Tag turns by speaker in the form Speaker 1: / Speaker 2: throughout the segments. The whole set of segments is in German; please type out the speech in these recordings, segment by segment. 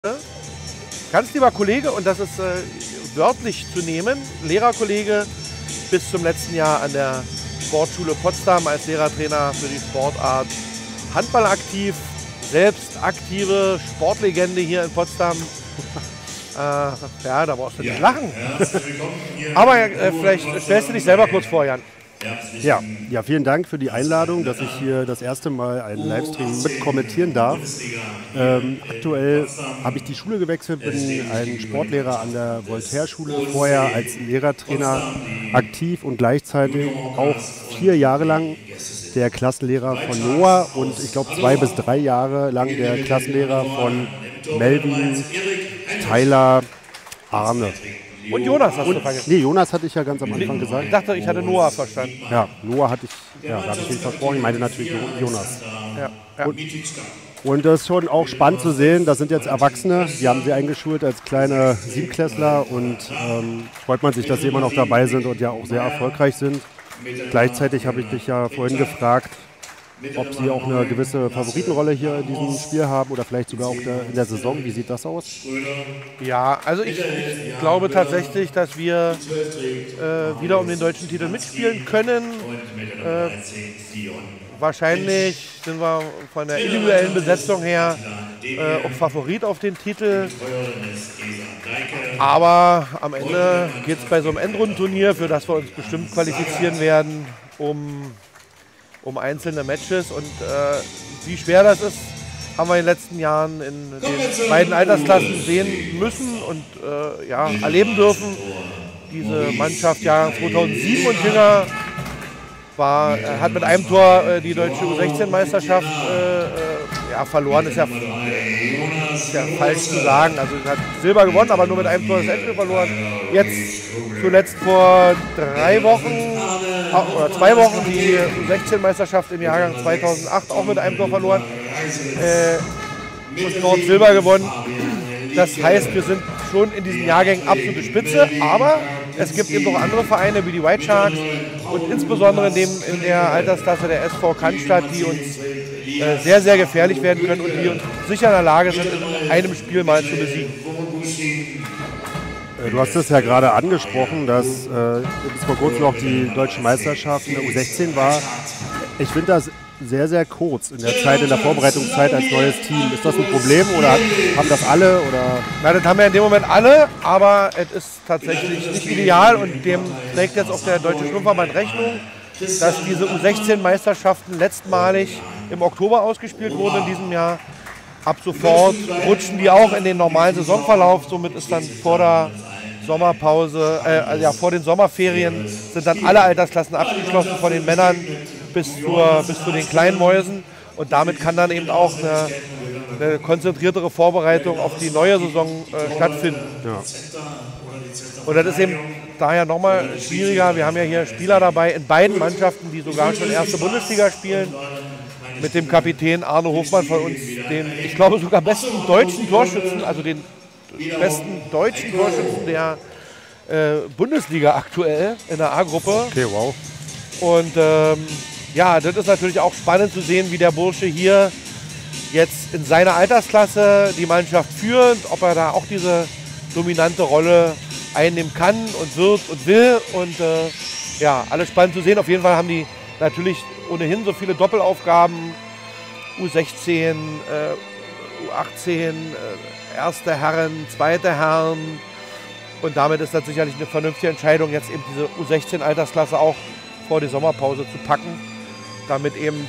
Speaker 1: Ganz lieber Kollege, und das ist wörtlich zu nehmen, Lehrerkollege, bis zum letzten Jahr an der Sportschule Potsdam als Lehrertrainer für die Sportart Handball aktiv, selbst aktive Sportlegende hier in Potsdam. Ja, da brauchst du nicht lachen. Aber vielleicht stellst du dich selber kurz vor, Jan.
Speaker 2: Ja, vielen Dank für die Einladung, dass ich hier das erste Mal einen Livestream mit kommentieren darf. Aktuell habe ich die Schule gewechselt, bin ein Sportlehrer an der Voltaire-Schule, vorher als Lehrertrainer aktiv und gleichzeitig auch 4 Jahre lang der Klassenlehrer von Noah und ich glaube 2 bis 3 Jahre lang der Klassenlehrer von Melvin, Tyler, Arne.
Speaker 1: Und Jonas hast du vergessen.
Speaker 2: Nee, Jonas hatte ich ja ganz am Anfang gesagt.
Speaker 1: Ich dachte, ich hatte Noah verstanden.
Speaker 2: Ja, Noah hatte ich, da habe ich ihn versprochen. Ich meine natürlich Jonas.
Speaker 1: Ja.
Speaker 2: Und das ist schon auch spannend zu sehen, das sind jetzt Erwachsene, die haben sie eingeschult als kleine Siebenklässler und freut man sich, dass sie immer noch dabei sind und ja auch sehr erfolgreich sind. Gleichzeitig habe ich dich ja vorhin gefragt, ob sie auch eine gewisse Favoritenrolle hier in diesem Spiel haben oder vielleicht sogar auch in der Saison. Wie sieht das aus?
Speaker 1: Ja, also ich glaube tatsächlich, dass wir wieder um den deutschen Titel mitspielen können. Wahrscheinlich sind wir von der individuellen Besetzung her auch Favorit auf den Titel. Aber am Ende geht es bei so einem Endrundenturnier, für das wir uns bestimmt qualifizieren werden, um einzelne Matches. Und wie schwer das ist, haben wir in den letzten Jahren in den beiden Altersklassen sehen müssen und erleben dürfen. Diese Mannschaft Jahrgang 2007 und jünger hat mit einem Tor die deutsche U16-Meisterschaft verloren. Ist ja falsch zu sagen. Also hat Silber gewonnen, aber nur mit einem Tor das Endspiel verloren. Jetzt zuletzt vor 2 Wochen die U16-Meisterschaft im Jahrgang 2008 auch mit einem Tor verloren. Und Nord Silber gewonnen. Das heißt, wir sind schon in diesen Jahrgängen absolute Spitze, aber es gibt eben noch andere Vereine wie die White Sharks und insbesondere in der Altersklasse der SV Cannstatt, die uns sehr, sehr gefährlich werden können und die uns sicher in der Lage sind, in einem Spiel mal zu besiegen.
Speaker 2: Du hast es ja gerade angesprochen, dass bis vor kurzem noch die deutsche Meisterschaft in der U16 war. Ich finde das sehr, sehr kurz in der Vorbereitungszeit als neues Team. Ist das ein Problem oder haben das alle? Oder?
Speaker 1: Na, das haben wir in dem Moment alle, aber es ist tatsächlich nicht ideal und dem trägt jetzt auch der Deutsche Schwimmverband Rechnung, dass diese U16-Meisterschaften letztmalig im Oktober ausgespielt wurden in diesem Jahr. Ab sofort rutschen die auch in den normalen Saisonverlauf, somit ist dann vor der Sommerpause, vor den Sommerferien sind dann alle Altersklassen abgeschlossen, von den Männern bis zu den kleinen Mäusen. Und damit kann dann eben auch eine konzentriertere Vorbereitung auf die neue Saison stattfinden.
Speaker 2: Ja.
Speaker 1: Und das ist eben daher nochmal schwieriger. Wir haben ja hier Spieler dabei in beiden Mannschaften, die sogar schon erste Bundesliga spielen. Mit dem Kapitän Arne Hofmann von uns, den, ich glaube, sogar besten deutschen Torschützen, also den besten deutschen Torschützen der Bundesliga aktuell in der A-Gruppe.
Speaker 2: Okay, wow.
Speaker 1: Und das ist natürlich auch spannend zu sehen, wie der Bursche hier jetzt in seiner Altersklasse die Mannschaft führt, ob er da auch diese dominante Rolle einnehmen kann und wird und will. Und alles spannend zu sehen. Auf jeden Fall haben die natürlich ohnehin so viele Doppelaufgaben. U16, U18, erste Herren, zweite Herren. Und damit ist das sicherlich eine vernünftige Entscheidung, jetzt eben diese U16-Altersklasse auch vor die Sommerpause zu packen, damit eben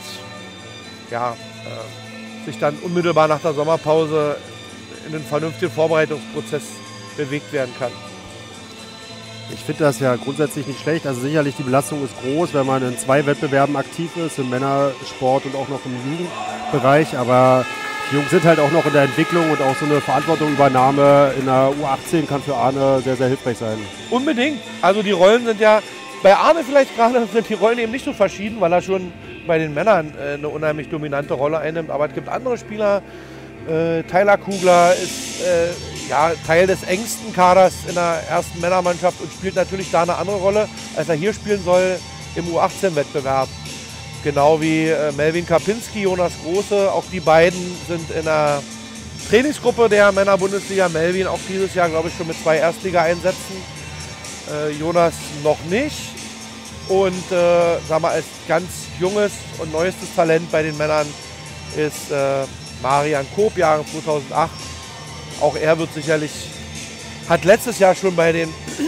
Speaker 1: sich dann unmittelbar nach der Sommerpause in einen vernünftigen Vorbereitungsprozess bewegt werden kann.
Speaker 2: Ich finde das ja grundsätzlich nicht schlecht. Also sicherlich die Belastung ist groß, wenn man in 2 Wettbewerben aktiv ist, im Männersport und auch noch im Jugendbereich. Aber die Jungs sind halt auch noch in der Entwicklung und auch so eine Verantwortungsübernahme in der U18 kann für Arne sehr, sehr hilfreich sein.
Speaker 1: Unbedingt. Also die Rollen sind ja, bei Arne vielleicht gerade sind die Rollen eben nicht so verschieden, weil er schon bei den Männern eine unheimlich dominante Rolle einnimmt. Aber es gibt andere Spieler. Tyler Kugler ist Teil des engsten Kaders in der ersten Männermannschaft und spielt natürlich da eine andere Rolle, als er hier spielen soll im U18-Wettbewerb. Genau wie Melvin Kapinski, Jonas Große, auch die beiden sind in der Trainingsgruppe der Männer-Bundesliga, Melvin auch dieses Jahr, glaube ich, schon mit 2 Erstliga-Einsätzen. Jonas noch nicht. Und sagen wir, als ganz junges und neuestes Talent bei den Männern ist Marian Koop, Jahre 2008. Auch er wird sicherlich, hat letztes Jahr schon bei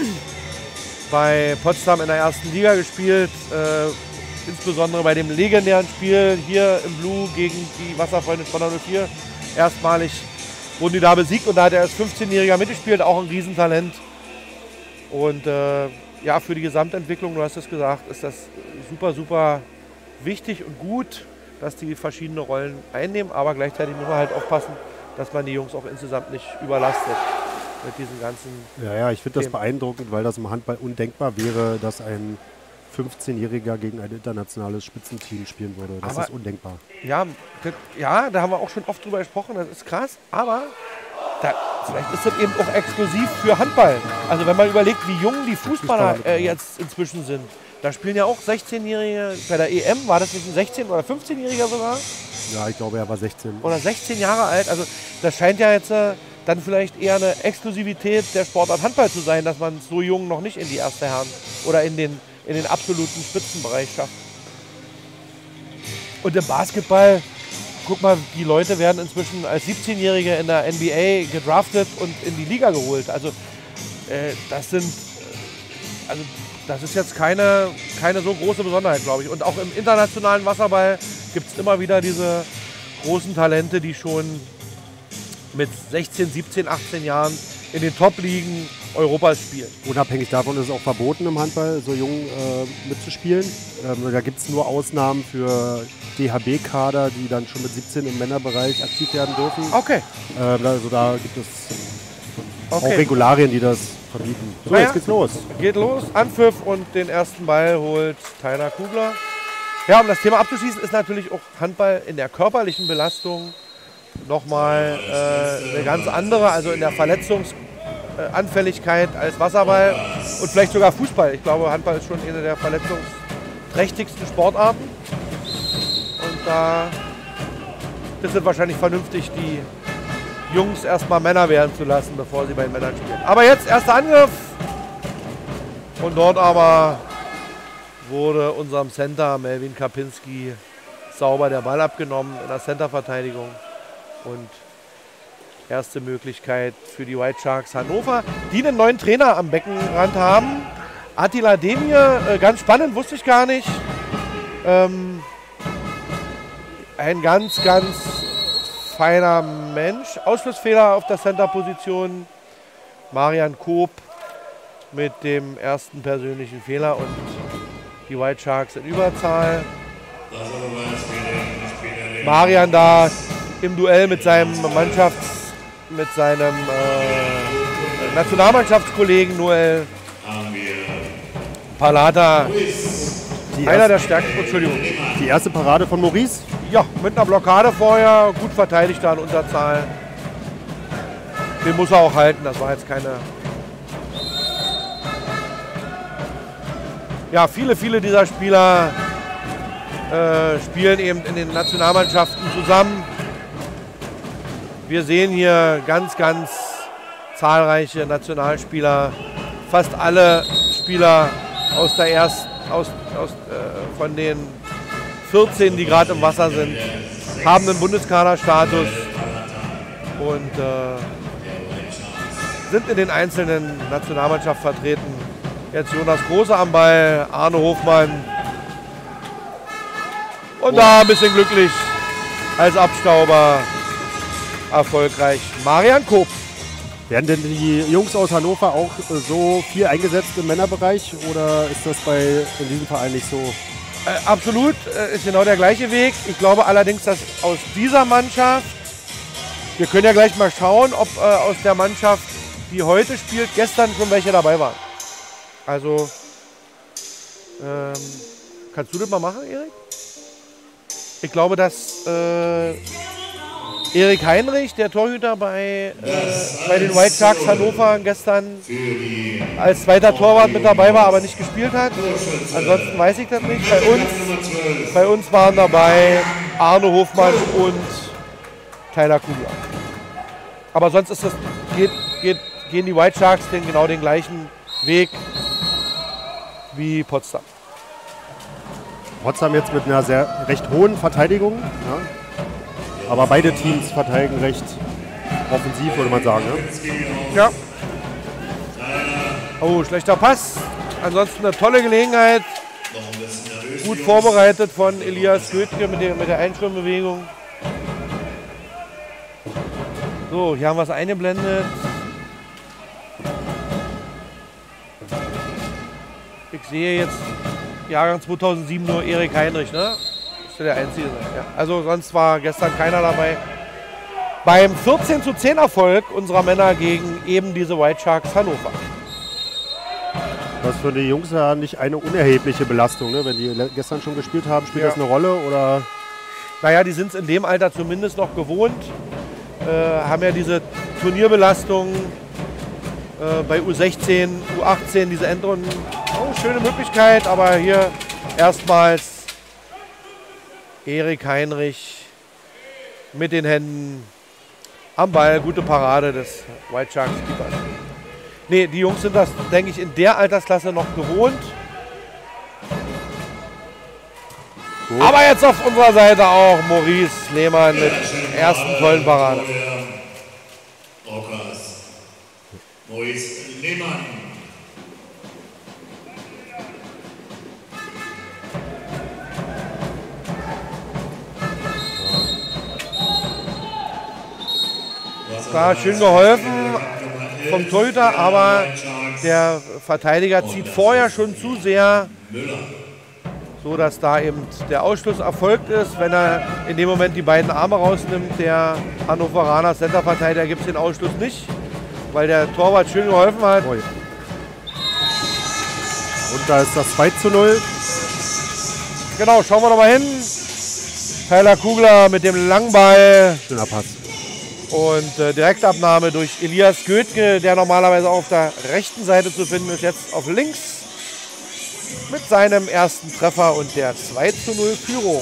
Speaker 1: Potsdam in der ersten Liga gespielt. Insbesondere bei dem legendären Spiel hier im Blue gegen die Wasserfreunde Spandau 04. Erstmalig wurden die da besiegt und da hat er als 15-Jähriger mitgespielt, auch ein Riesentalent. Und ja, für die Gesamtentwicklung, du hast es gesagt, ist das super, super wichtig und gut, dass die verschiedene Rollen einnehmen. Aber gleichzeitig muss man halt aufpassen, dass man die Jungs auch insgesamt nicht überlastet mit diesen ganzen
Speaker 2: Ja, ich finde das
Speaker 1: Themen.
Speaker 2: beeindruckend, weil das im Handball undenkbar wäre, dass ein 15-Jähriger gegen ein internationales Spitzenteam spielen würde. Das ist undenkbar.
Speaker 1: Ja, da haben wir auch schon oft drüber gesprochen, das ist krass, aber vielleicht ist das eben auch exklusiv für Handball. Also wenn man überlegt, wie jung die Fußballer jetzt inzwischen sind, da spielen ja auch 16-Jährige, bei der EM war das nicht ein 16- oder 15-Jähriger sogar?
Speaker 2: Ja, ich glaube, er war 16.
Speaker 1: Oder 16 Jahre alt, also das scheint ja jetzt dann vielleicht eher eine Exklusivität der Sportart Handball zu sein, dass man so jung noch nicht in die erste Herren oder in den absoluten Spitzenbereich schafft. Und im Basketball, guck mal, die Leute werden inzwischen als 17-Jährige in der NBA gedraftet und in die Liga geholt. Also das ist jetzt keine so große Besonderheit, glaube ich. Und auch im internationalen Wasserball gibt es immer wieder diese großen Talente, die schon mit 16, 17, 18 Jahren in den Top-Ligen Europas spielen.
Speaker 2: Unabhängig davon ist es auch verboten im Handball, so jung mitzuspielen. Da gibt es nur Ausnahmen für DHB-Kader, die dann schon mit 17 im Männerbereich aktiv werden dürfen.
Speaker 1: Okay.
Speaker 2: Also da gibt es auch Regularien, die das verbieten. So, jetzt geht's los.
Speaker 1: Geht los, Anpfiff und den ersten Ball holt Tyler Kugler. Ja, um das Thema abzuschließen, ist natürlich auch Handball in der körperlichen Belastung nochmal eine ganz andere, also in der Verletzungsanfälligkeit als Wasserball und vielleicht sogar Fußball. Ich glaube, Handball ist schon eine der verletzungsträchtigsten Sportarten. Und da ist es wahrscheinlich vernünftig, die Jungs erstmal Männer werden zu lassen, bevor sie bei den Männern spielen. Aber jetzt erster Angriff. Und dort aber wurde unserem Center Melvin Kapinski sauber der Ball abgenommen in der Centerverteidigung. Und erste Möglichkeit für die White Sharks Hannover, die einen neuen Trainer am Beckenrand haben. Attila Demir, ganz spannend, wusste ich gar nicht. Ein ganz, ganz feiner Mensch. Ausschlussfehler auf der Center-Position. Marian Koop mit dem ersten persönlichen Fehler und die White Sharks in Überzahl. Marian da im Duell mit seinem Nationalmannschaftskollegen Noel Palata. Einer der stärksten, Entschuldigung.
Speaker 2: Die erste Parade von Maurice?
Speaker 1: Ja, mit einer Blockade vorher, gut verteidigt da in Unterzahl. Den muss er auch halten, das war jetzt keine... Ja, viele dieser Spieler spielen eben in den Nationalmannschaften zusammen. Wir sehen hier ganz, ganz zahlreiche Nationalspieler. Fast alle Spieler aus der ersten, von den 14, die gerade im Wasser sind, haben einen Bundeskaderstatus und sind in den einzelnen Nationalmannschaften vertreten. Jetzt Jonas Große am Ball, Arne Hofmann. Und da ein bisschen glücklich als Abstauber erfolgreich Marian Koop.
Speaker 2: Werden denn die Jungs aus Hannover auch so viel eingesetzt im Männerbereich oder ist das in diesem Verein nicht so?
Speaker 1: Absolut, ist genau der gleiche Weg. Ich glaube allerdings, dass aus dieser Mannschaft, wir können ja gleich mal schauen, ob aus der Mannschaft, die heute spielt, gestern schon welche dabei waren. Also, kannst du das mal machen, Erik? Ich glaube, dass Erik Heinrich, der Torhüter bei den White Sharks Hannover, gestern als zweiter Torwart mit dabei war, aber nicht gespielt hat. Ansonsten weiß ich das nicht. Bei uns waren dabei Arne Hofmann und Tyler Kugler. Aber sonst ist gehen die White Sharks genau den gleichen Weg wie Potsdam.
Speaker 2: Potsdam jetzt mit einer recht hohen Verteidigung. Ja. Aber beide Teams verteidigen recht offensiv, würde man sagen. Ne?
Speaker 1: Ja. Oh, schlechter Pass. Ansonsten eine tolle Gelegenheit. Gut vorbereitet von Elias Goethke mit der Einschwimmbewegung. So, hier haben wir es eingeblendet. Ich sehe jetzt Jahrgang 2007 nur Erik Heinrich, ne? Ist ja der Einzige. Ja. Also sonst war gestern keiner dabei. Beim 14:10 Erfolg unserer Männer gegen eben diese White Sharks Hannover.
Speaker 2: Das für die Jungs ja nicht eine unerhebliche Belastung, ne? Wenn die gestern schon gespielt haben, spielt das eine Rolle? Oder?
Speaker 1: Naja, die sind es in dem Alter zumindest noch gewohnt. Haben ja diese Turnierbelastung bei U16, U18, diese Endrunden. Oh, schöne Möglichkeit, aber hier erstmals Erik Heinrich mit den Händen am Ball. Gute Parade des White Sharks Keepers. Nee, die Jungs sind das, denke ich, in der Altersklasse noch gewohnt. Gut. Aber jetzt auf unserer Seite auch Maurice Lehmann mit ersten tollen Parade.
Speaker 3: Maurice Lehmann.
Speaker 1: Da schön geholfen vom Torhüter, aber der Verteidiger zieht vorher schon zu sehr, so dass da eben der Ausschluss erfolgt ist. Wenn er in dem Moment die beiden Arme rausnimmt, der Hannoveraner Centerverteidiger, gibt es den Ausschluss nicht, weil der Torwart schön geholfen hat.
Speaker 2: Und da ist das 2:0.
Speaker 1: Genau, schauen wir noch mal hin. Tyler Kugler mit dem Langball.
Speaker 2: Schöner Pass.
Speaker 1: Und Direktabnahme durch Elias Goethke, der normalerweise auf der rechten Seite zu finden ist, jetzt auf links mit seinem ersten Treffer und der 2:0 Führung.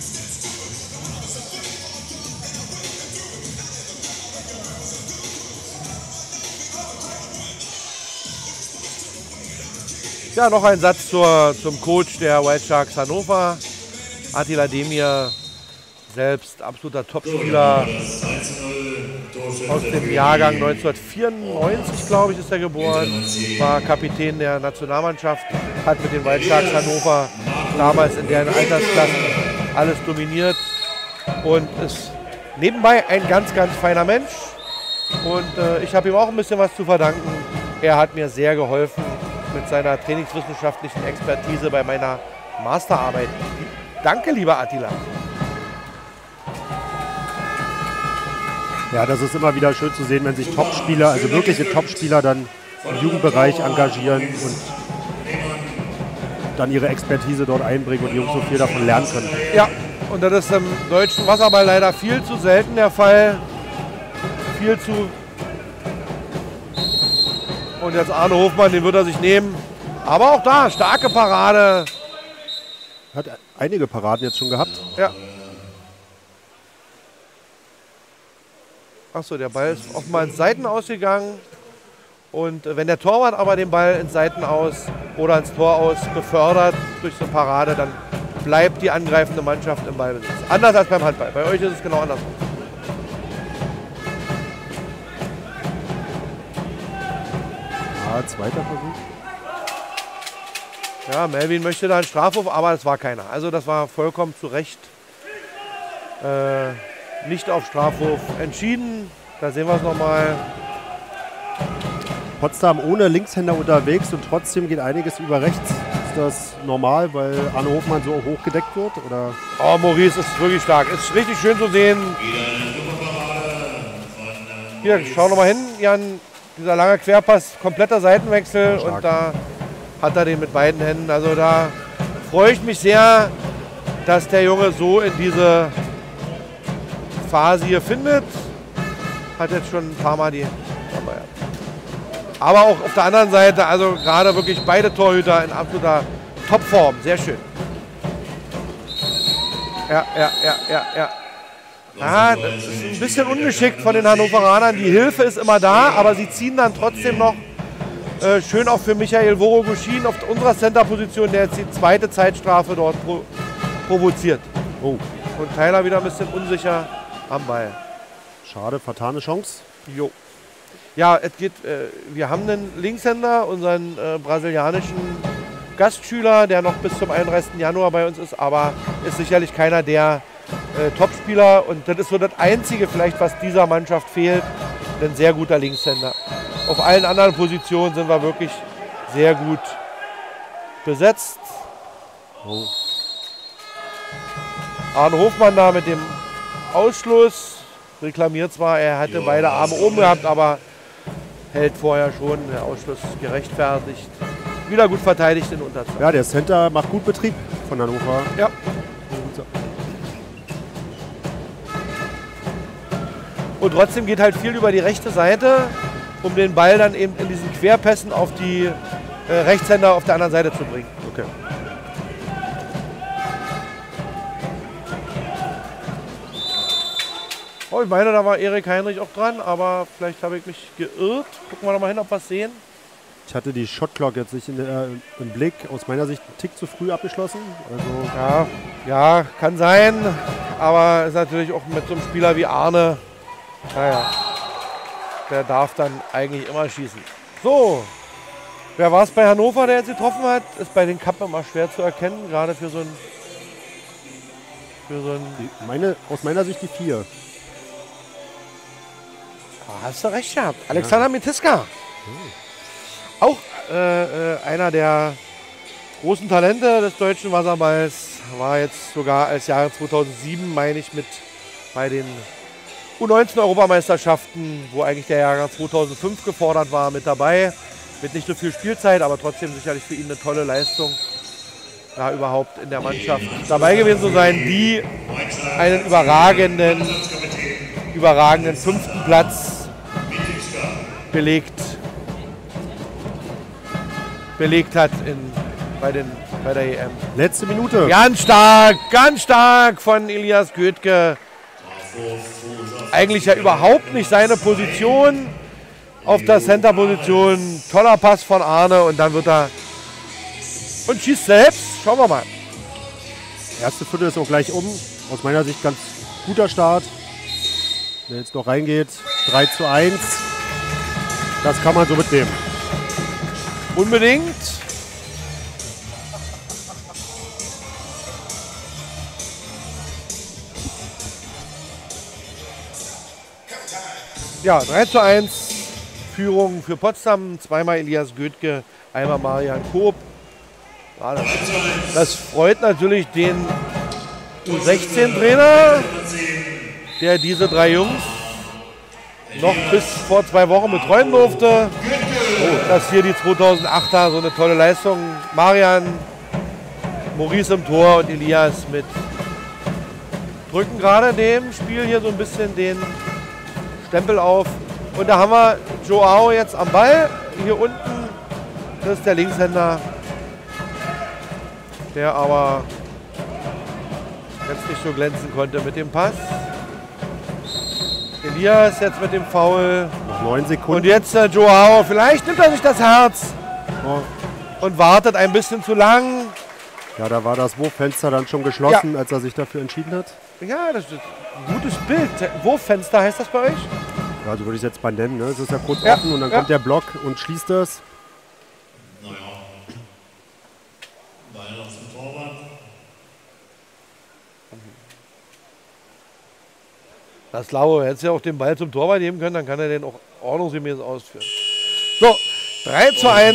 Speaker 1: Ja, noch ein Satz zum Coach der White Sharks Hannover, Attila Demir, selbst absoluter Topspieler aus dem Jahrgang 1994, glaube ich, ist er geboren, war Kapitän der Nationalmannschaft, hat mit den White Sharks Hannover damals in deren Altersklassen alles dominiert und ist nebenbei ein ganz, ganz feiner Mensch. Und ich habe ihm auch ein bisschen was zu verdanken. Er hat mir sehr geholfen mit seiner trainingswissenschaftlichen Expertise bei meiner Masterarbeit. Danke, lieber Attila.
Speaker 2: Ja, das ist immer wieder schön zu sehen, wenn sich Topspieler, also wirkliche Topspieler dann im Jugendbereich engagieren und dann ihre Expertise dort einbringen und die Jungs so viel davon lernen können.
Speaker 1: Ja, und das ist im deutschen Wasserball leider viel zu selten der Fall. Viel zu. Und jetzt Arne Hofmann, den wird er sich nehmen. Aber auch da, starke Parade.
Speaker 2: Hat einige Paraden jetzt schon gehabt.
Speaker 1: Ja. Achso, der Ball ist offenbar ins Seitenaus gegangen. Und wenn der Torwart aber den Ball ins Seitenaus oder ins Tor aus befördert durch so eine Parade, dann bleibt die angreifende Mannschaft im Ballbesitz. Anders als beim Handball. Bei euch ist es genau andersrum.
Speaker 2: Ja, zweiter Versuch.
Speaker 1: Ja, Melvin möchte da einen Strafwurf, aber es war keiner. Also das war vollkommen zu Recht nicht auf Strafwurf entschieden. Da sehen wir es nochmal.
Speaker 2: Potsdam ohne Linkshänder unterwegs und trotzdem geht einiges über rechts. Ist das normal, weil Arne Hofmann so hoch gedeckt wird? Oder?
Speaker 1: Oh, Maurice ist wirklich stark. Ist richtig schön zu sehen. Hier, schau noch mal hin, Jan. Dieser lange Querpass, kompletter Seitenwechsel und da hat er den mit beiden Händen. Also da freue ich mich sehr, dass der Junge so in diese Phase hier findet. Hat jetzt schon ein paar Mal die. Aber auch auf der anderen Seite, also gerade wirklich beide Torhüter in absoluter Topform. Sehr schön. Ja. Ja, das ist ein bisschen ungeschickt von den Hannoveranern. Die Hilfe ist immer da, aber sie ziehen dann trotzdem noch schön auch für Michael Voroguschin auf unserer Center-Position, der jetzt die zweite Zeitstrafe dort provoziert.
Speaker 2: Oh,
Speaker 1: Und Tyler wieder ein bisschen unsicher am Ball.
Speaker 2: schade, vertane Chance.
Speaker 1: Jo. Ja, es geht, wir haben einen Linkshänder, unseren brasilianischen Gastschüler, der noch bis zum 31. Januar bei uns ist, aber ist sicherlich keiner der Topspieler. Und das ist so das Einzige vielleicht, was dieser Mannschaft fehlt, ein sehr guter Linkshänder. Auf allen anderen Positionen sind wir wirklich sehr gut besetzt.
Speaker 2: Oh.
Speaker 1: Arne Hofmann da mit dem Ausschluss. Reklamiert zwar, er hatte beide Arme oben gehabt, aber hält vorher schon. Der Ausschluss gerechtfertigt. Wieder gut verteidigt in Unterzahl.
Speaker 2: Ja, der Center macht gut Betrieb von Hannover.
Speaker 1: Ja. Und trotzdem geht halt viel über die rechte Seite, um den Ball dann eben in diesen Querpässen auf die Rechtshänder auf der anderen Seite zu bringen.
Speaker 2: Okay.
Speaker 1: Oh, ich meine, da war Erik Heinrich auch dran, aber vielleicht habe ich mich geirrt. Gucken wir noch mal hin, ob wir es sehen.
Speaker 2: Ich hatte die Shotclock jetzt nicht im Blick. Aus meiner Sicht einen Tick zu früh abgeschlossen. Also
Speaker 1: Ja, kann sein, aber ist natürlich auch mit so einem Spieler wie Arne, naja, der darf dann eigentlich immer schießen. So, wer war es bei Hannover, der jetzt getroffen hat? Ist bei den Kappen immer schwer zu erkennen, gerade für so ein...
Speaker 2: aus meiner Sicht die 4.
Speaker 1: Hast du recht gehabt. Alexander Mitiska. Auch einer der großen Talente des deutschen Wasserballs. War jetzt sogar als Jahre 2007, meine ich, mit bei den U19-Europameisterschaften, wo eigentlich der Jahrgang 2005 gefordert war, mit dabei. Mit nicht so viel Spielzeit, aber trotzdem sicherlich für ihn eine tolle Leistung, da überhaupt in der Mannschaft dabei gewesen zu sein, die einen überragenden 5. Platz belegt hat bei der EM.
Speaker 2: Letzte Minute.
Speaker 1: Ganz stark von Elias Götke. Eigentlich ja überhaupt nicht seine Position auf der Center-Position. Toller Pass von Arne und dann wird er und schießt selbst. Schauen wir mal.
Speaker 2: Erste Viertel ist auch gleich um. Aus meiner Sicht ganz guter Start. Wer jetzt noch reingeht, 3:1. Das kann man so mitnehmen.
Speaker 1: Unbedingt. Ja, 3:1 Führung für Potsdam. Zweimal Elias Götke, einmal Marian Koop. Ja, das freut natürlich den U16-Trainer, der diese 3 Jungs noch bis vor 2 Wochen betreuen durfte. Dass hier die 2008er so eine tolle Leistung. Marian, Maurice im Tor und Elias mit drücken gerade dem Spiel hier so ein bisschen den Stempel auf. Und da haben wir Joao jetzt am Ball. Hier unten, das ist der Linkshänder, der aber jetzt nicht so glänzen konnte mit dem Pass. Elias jetzt mit dem Foul.
Speaker 2: Noch 9 Sekunden.
Speaker 1: Und jetzt Joao. Vielleicht nimmt er sich das Herz und wartet ein bisschen zu lang.
Speaker 2: Ja, da war das Wurffenster dann schon geschlossen, als er sich dafür entschieden hat.
Speaker 1: Ja, das ist ein gutes Bild. Wurffenster heißt das bei euch?
Speaker 2: Ja, so würde ich es jetzt mal nennen. Ne? Es ist ja kurz offen und dann kommt der Block und schließt das.
Speaker 3: Naja. Ball noch zum Torwart.
Speaker 1: Das Laue, hätte ja auch den Ball zum Torwart geben können, dann kann er den auch ordnungsgemäß ausführen. So, 3:1.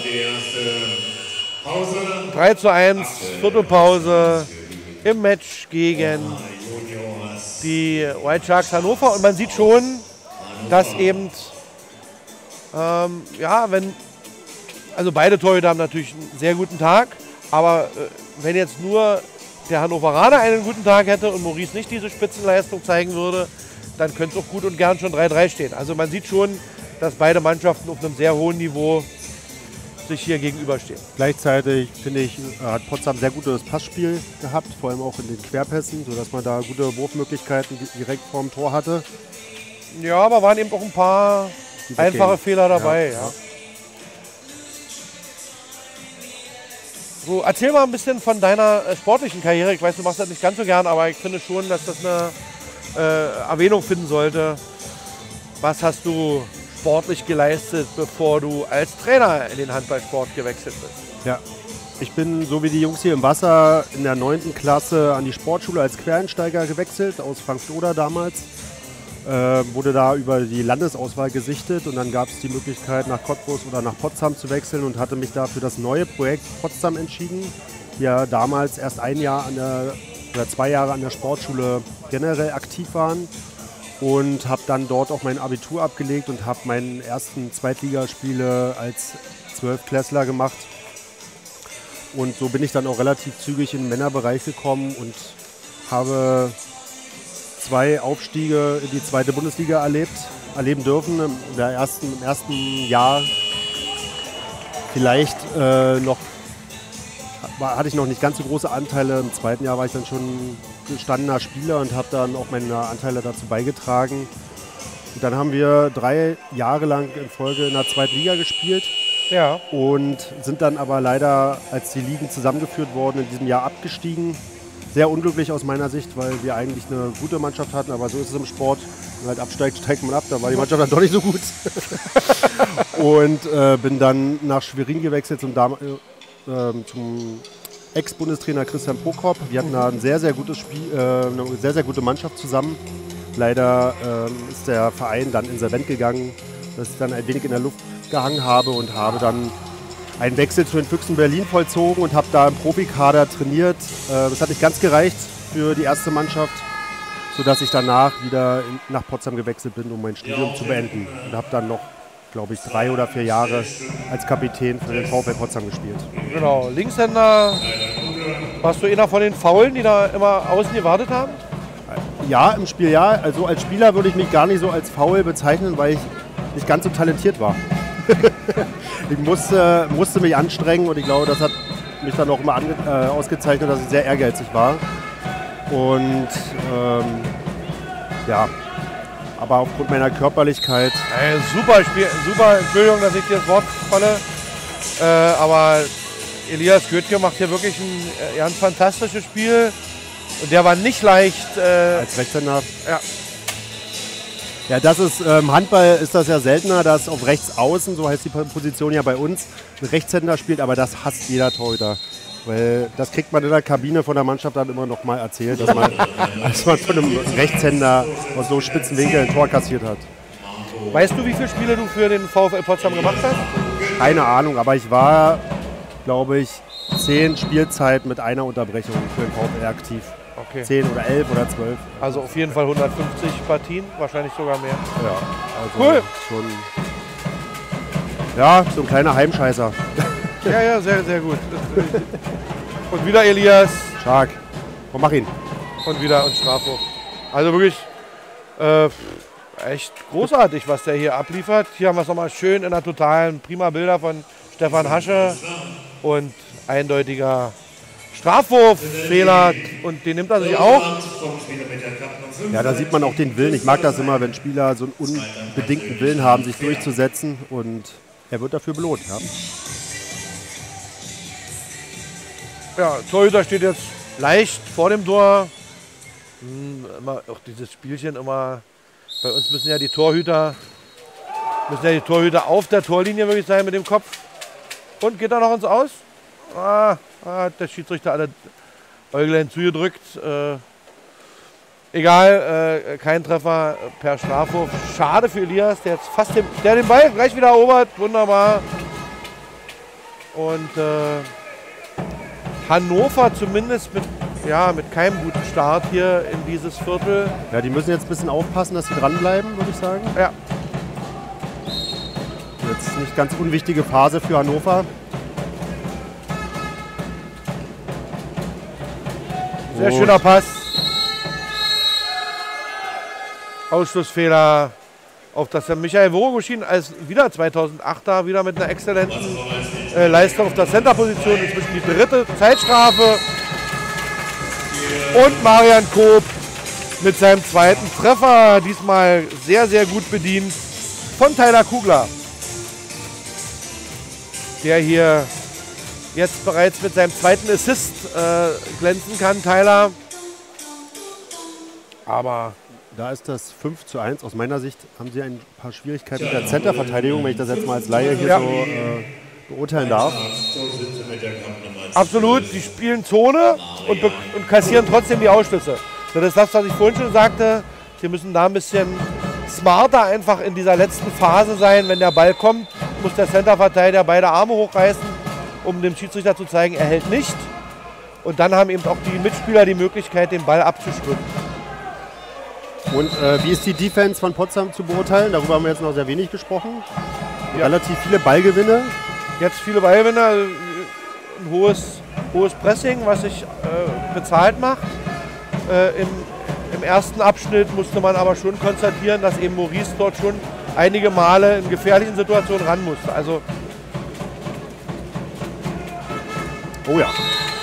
Speaker 1: 3:1, Viertelpause im Match gegen die White Sharks Hannover. Und man sieht schon, dass eben, also beide Torhüter haben natürlich einen sehr guten Tag, aber wenn jetzt nur der Hannoveraner einen guten Tag hätte und Maurice nicht diese Spitzenleistung zeigen würde, dann könnte es auch gut und gern schon 3:3 stehen. Also man sieht schon, dass beide Mannschaften auf einem sehr hohen Niveau sich hier gegenüberstehen.
Speaker 2: Gleichzeitig, finde ich, hat Potsdam sehr gutes Passspiel gehabt, vor allem auch in den Querpässen, sodass man da gute Wurfmöglichkeiten direkt vorm Tor hatte.
Speaker 1: Ja, aber waren eben auch ein paar einfache Fehler dabei. Ja. So, erzähl mal ein bisschen von deiner sportlichen Karriere. Ich weiß, du machst das nicht ganz so gern, aber ich finde schon, dass das eine Erwähnung finden sollte. Was hast du sportlich geleistet, bevor du als Trainer in den Handballsport gewechselt bist?
Speaker 2: Ja, ich bin so wie die Jungs hier im Wasser in der 9. Klasse an die Sportschule als Quereinsteiger gewechselt, aus Frankfurt-Oder damals. Wurde da über die Landesauswahl gesichtet und dann gab es die Möglichkeit, nach Cottbus oder nach Potsdam zu wechseln und hatte mich da für das neue Projekt Potsdam entschieden, die ja damals erst 1 Jahr oder 2 Jahre an der Sportschule generell aktiv waren. Und habe dann dort auch mein Abitur abgelegt und habe meine ersten Zweitligaspiele als 12-Klässler gemacht. Und so bin ich dann auch relativ zügig in den Männerbereich gekommen und habe 2 Aufstiege in die 2. Bundesliga erleben dürfen. Im ersten Jahr vielleicht hatte ich noch nicht ganz so große Anteile. Im 2. Jahr war ich dann schon gestandener Spieler und habe dann auch meine Anteile dazu beigetragen. Und dann haben wir 3 Jahre lang in Folge in der 2. Liga gespielt.
Speaker 1: Ja.
Speaker 2: Und sind dann aber leider, als die Ligen zusammengeführt wurden, in diesem Jahr abgestiegen. Sehr unglücklich aus meiner Sicht, weil wir eigentlich eine gute Mannschaft hatten, aber so ist es im Sport. Wenn man halt absteigt, steigt man ab. Da war die Mannschaft dann doch nicht so gut. Und bin dann nach Schwerin gewechselt zum Ex-Bundestrainer Christian Prokop. Wir hatten da ein sehr, sehr gutes Spiel, eine sehr, sehr gute Mannschaft zusammen. Leider ist der Verein dann insolvent gegangen, dass ich dann ein wenig in der Luft gehangen habe und habe dann einen Wechsel zu den Füchsen Berlin vollzogen und habe da im Profikader trainiert. Das hat nicht ganz gereicht für die erste Mannschaft, sodass ich danach wieder nach Potsdam gewechselt bin, um mein Studium zu beenden. Und habe dann noch, glaube ich, 3 oder 4 Jahre als Kapitän für den VfL Potsdam gespielt.
Speaker 1: Genau, Linkshänder, warst du einer von den Faulen, die da immer außen gewartet haben?
Speaker 2: Ja, im Spiel ja. Also als Spieler würde ich mich gar nicht so als faul bezeichnen, weil ich nicht ganz so talentiert war. Ich musste mich anstrengen und ich glaube, das hat mich dann auch immer ausgezeichnet, dass ich sehr ehrgeizig war. Und ja, aber aufgrund meiner Körperlichkeit.
Speaker 1: Super Spiel, super, Entschuldigung, dass ich dir das Wort falle. Aber Elias Götke macht hier wirklich ein ganz fantastisches Spiel. Und der war nicht leicht.
Speaker 2: Als Rechtshänder.
Speaker 1: Ja.
Speaker 2: Ja, das ist, im Handball ist das ja seltener, dass auf rechts außen, so heißt die Position ja bei uns, ein Rechtshänder spielt, aber das hasst jeder Torhüter. Weil das kriegt man in der Kabine von der Mannschaft dann immer noch mal erzählt, dass man von einem Rechtshänder aus so spitzen Winkel ein Tor kassiert hat.
Speaker 1: Weißt du, wie viele Spiele du für den VfL Potsdam gemacht hast?
Speaker 2: Keine Ahnung, aber ich war, glaube ich, 10 Spielzeit mit einer Unterbrechung für den VfL aktiv.
Speaker 1: Okay.
Speaker 2: 10 oder 11 oder 12.
Speaker 1: Also auf jeden Fall 150 Partien, wahrscheinlich sogar mehr.
Speaker 2: Ja, also
Speaker 1: cool.
Speaker 2: Schon, ja, so ein kleiner Heimscheißer.
Speaker 1: Ja, ja, sehr, sehr gut. Und wieder Elias.
Speaker 2: Stark. Komm, mach ihn.
Speaker 1: Und wieder ein Strafwurf. Also wirklich echt großartig, was der hier abliefert. Hier haben wir es nochmal schön in der totalen prima Bilder von Stefan Hasche. Und eindeutiger Strafwurffehler. Und den nimmt er sich auch.
Speaker 2: Ja, da sieht man auch den Willen. Ich mag das immer, wenn Spieler so einen unbedingten Willen haben, sich durchzusetzen. Und er wird dafür belohnt. Ja.
Speaker 1: Ja, Torhüter steht jetzt leicht vor dem Tor. Immer auch dieses Spielchen immer. Bei uns müssen ja die Torhüter auf der Torlinie wirklich sein mit dem Kopf. Und geht er noch ins Aus? Hat der Schiedsrichter alle Äuglein zugedrückt. Egal, kein Treffer per Strafwurf. Schade für Elias, der jetzt fast den Ball gleich wieder erobert. Wunderbar. Und Hannover zumindest mit keinem guten Start hier in dieses Viertel.
Speaker 2: Ja, die müssen jetzt ein bisschen aufpassen, dass sie dranbleiben, würde ich sagen.
Speaker 1: Ja.
Speaker 2: Jetzt nicht ganz unwichtige Phase für Hannover.
Speaker 1: Sehr schöner Pass. Ausschlussfehler auf das Michael Voroguschin als wieder 2008er, wieder mit einer exzellenten Leistung auf der Center-Position, inzwischen die dritte Zeitstrafe. Und Marian Koop mit seinem zweiten Treffer, diesmal sehr, sehr gut bedient von Tyler Kugler, der hier jetzt bereits mit seinem zweiten Assist glänzen kann, Tyler. Aber
Speaker 2: da ist das 5:1. Aus meiner Sicht haben sie ein paar Schwierigkeiten mit der Center-Verteidigung, wenn ich das jetzt mal als Laie hier so beurteilen darf.
Speaker 1: Absolut, die spielen Zone und kassieren trotzdem die Ausschlüsse. Das ist das, was ich vorhin schon sagte. Sie müssen da ein bisschen smarter einfach in dieser letzten Phase sein. Wenn der Ball kommt, muss der Center-Verteidiger beide Arme hochreißen, um dem Schiedsrichter zu zeigen, er hält nicht. Und dann haben eben auch die Mitspieler die Möglichkeit, den Ball abzuschwimmen.
Speaker 2: Und wie ist die Defense von Potsdam zu beurteilen? Darüber haben wir jetzt noch sehr wenig gesprochen. Ja. Relativ viele Ballgewinne.
Speaker 1: Jetzt viele Ballgewinne, ein hohes Pressing, was sich bezahlt macht. Im ersten Abschnitt musste man aber schon konstatieren, dass eben Maurice dort schon einige Male in gefährlichen Situationen ran musste. Also
Speaker 2: oh ja.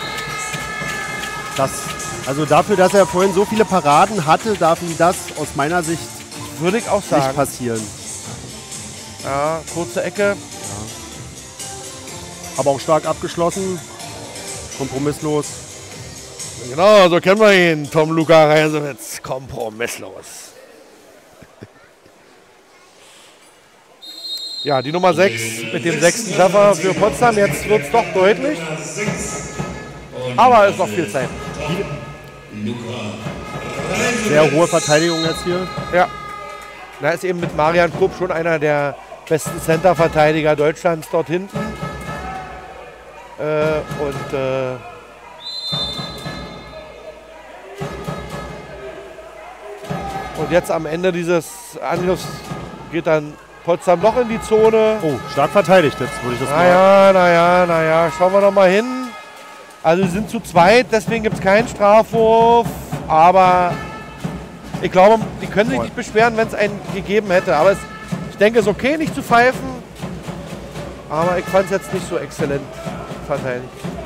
Speaker 2: Also dafür, dass er vorhin so viele Paraden hatte, darf ihm das aus meiner Sicht,
Speaker 1: würde ich auch sagen,
Speaker 2: nicht passieren.
Speaker 1: Ja, kurze Ecke. Ja.
Speaker 2: Aber auch stark abgeschlossen. Kompromisslos.
Speaker 1: Genau, so kennen wir ihn, Tom Luca Reisewitz. Kompromisslos. Ja, die Nummer 6 mit dem 6. Treffer für Potsdam. Jetzt wird es doch deutlich. Aber es ist noch viel Zeit.
Speaker 2: Sehr hohe Verteidigung jetzt hier.
Speaker 1: Ja. Da ist eben mit Marian Koop schon einer der besten Center-Verteidiger Deutschlands dort hinten. Und jetzt am Ende dieses Angriffs geht dann Potsdam doch in die Zone.
Speaker 2: Oh, stark verteidigt jetzt, würde ich das sagen.
Speaker 1: Naja, schauen wir noch mal hin. Also sie sind zu zweit, deswegen gibt es keinen Strafwurf. Aber ich glaube, die können sich nicht beschweren, wenn es einen gegeben hätte. Aber ich denke, es ist okay, nicht zu pfeifen. Aber ich fand es jetzt nicht so exzellent verteidigt.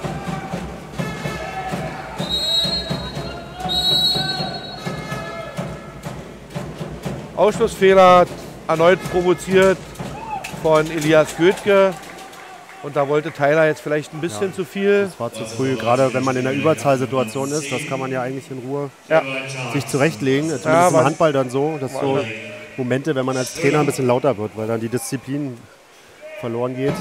Speaker 1: Ausschlussfehler erneut provoziert von Elias Götke. Und da wollte Tyler jetzt vielleicht ein bisschen zu viel.
Speaker 2: Das war zu früh, gerade wenn man in einer Überzahlsituation ist. Das kann man ja eigentlich in Ruhe sich zurechtlegen. Zumindest im Handball dann so. Das so Momente, wenn man als Trainer ein bisschen lauter wird, weil dann die Disziplin verloren geht.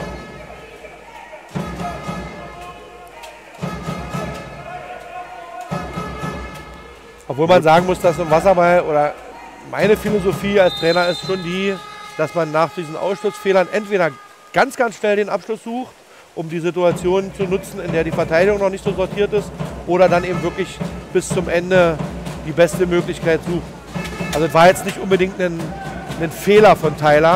Speaker 1: Obwohl man sagen muss, dass im Wasserball oder meine Philosophie als Trainer ist schon die, dass man nach diesen Ausschlussfehlern entweder ganz schnell den Abschluss sucht, um die Situation zu nutzen, in der die Verteidigung noch nicht so sortiert ist, oder dann eben wirklich bis zum Ende die beste Möglichkeit sucht. Also es war jetzt nicht unbedingt ein Fehler von Tyler,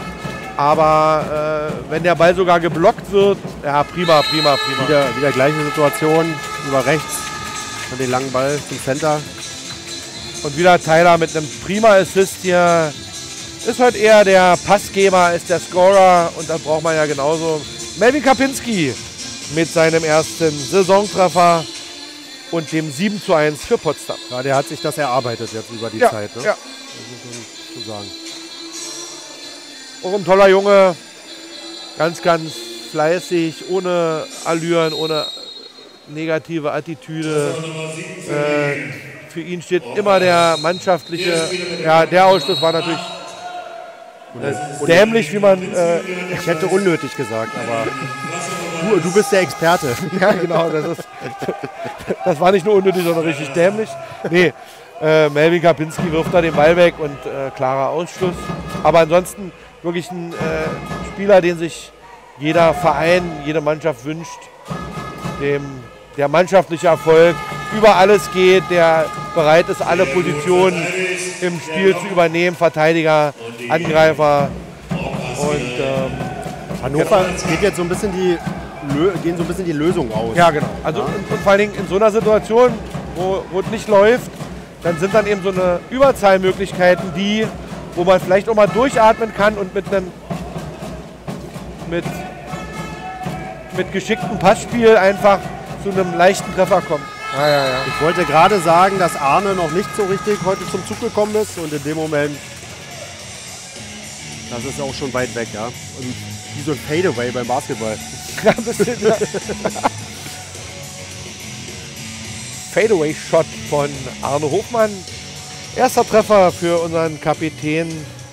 Speaker 1: aber wenn der Ball sogar geblockt wird, ja prima.
Speaker 2: Wieder gleiche Situation, über rechts und den langen Ball zum Center.
Speaker 1: Und wieder Tyler mit einem prima Assist hier. Ist heute eher der Passgeber als der Scorer und da braucht man ja genauso. Melvin Kapinski mit seinem ersten Saisontreffer und dem 7:1 für Potsdam.
Speaker 2: Ja, der hat sich das erarbeitet jetzt über die Zeit. Ne?
Speaker 1: Ja.
Speaker 2: Das muss man so sagen.
Speaker 1: Auch ein toller Junge, ganz fleißig, ohne Allüren, ohne negative Attitüde. Für ihn steht immer der mannschaftliche, der Ausschluss war natürlich dämlich, wie man...
Speaker 2: ich hätte unnötig gesagt, aber du bist der Experte.
Speaker 1: Ja, genau, das war nicht nur unnötig, sondern richtig dämlich. Nee, Melvin Kapinski wirft da den Ball weg und klarer Ausschluss. Aber ansonsten wirklich ein Spieler, den sich jeder Verein, jede Mannschaft wünscht, dem der mannschaftliche Erfolg über alles geht, der bereit ist, alle Positionen im Spiel zu übernehmen, Verteidiger, Angreifer. Und
Speaker 2: Hannover geht jetzt so ein bisschen gehen so ein bisschen die Lösung aus.
Speaker 1: Ja, genau. Also und vor allen Dingen in so einer Situation, wo es nicht läuft, dann sind dann eben so eine Überzahlmöglichkeiten, wo man vielleicht auch mal durchatmen kann und mit mit geschicktem Passspiel einfach zu einem leichten Treffer kommt. Ja.
Speaker 2: Ich wollte gerade sagen, dass Arne noch nicht so richtig heute zum Zug gekommen ist und in dem Moment, das ist auch schon weit weg, ja. Und wie so ein Fadeaway beim Basketball.
Speaker 1: Ja, ein bisschen, ja. Fadeaway-Shot von Arne Hofmann. Erster Treffer für unseren Kapitän.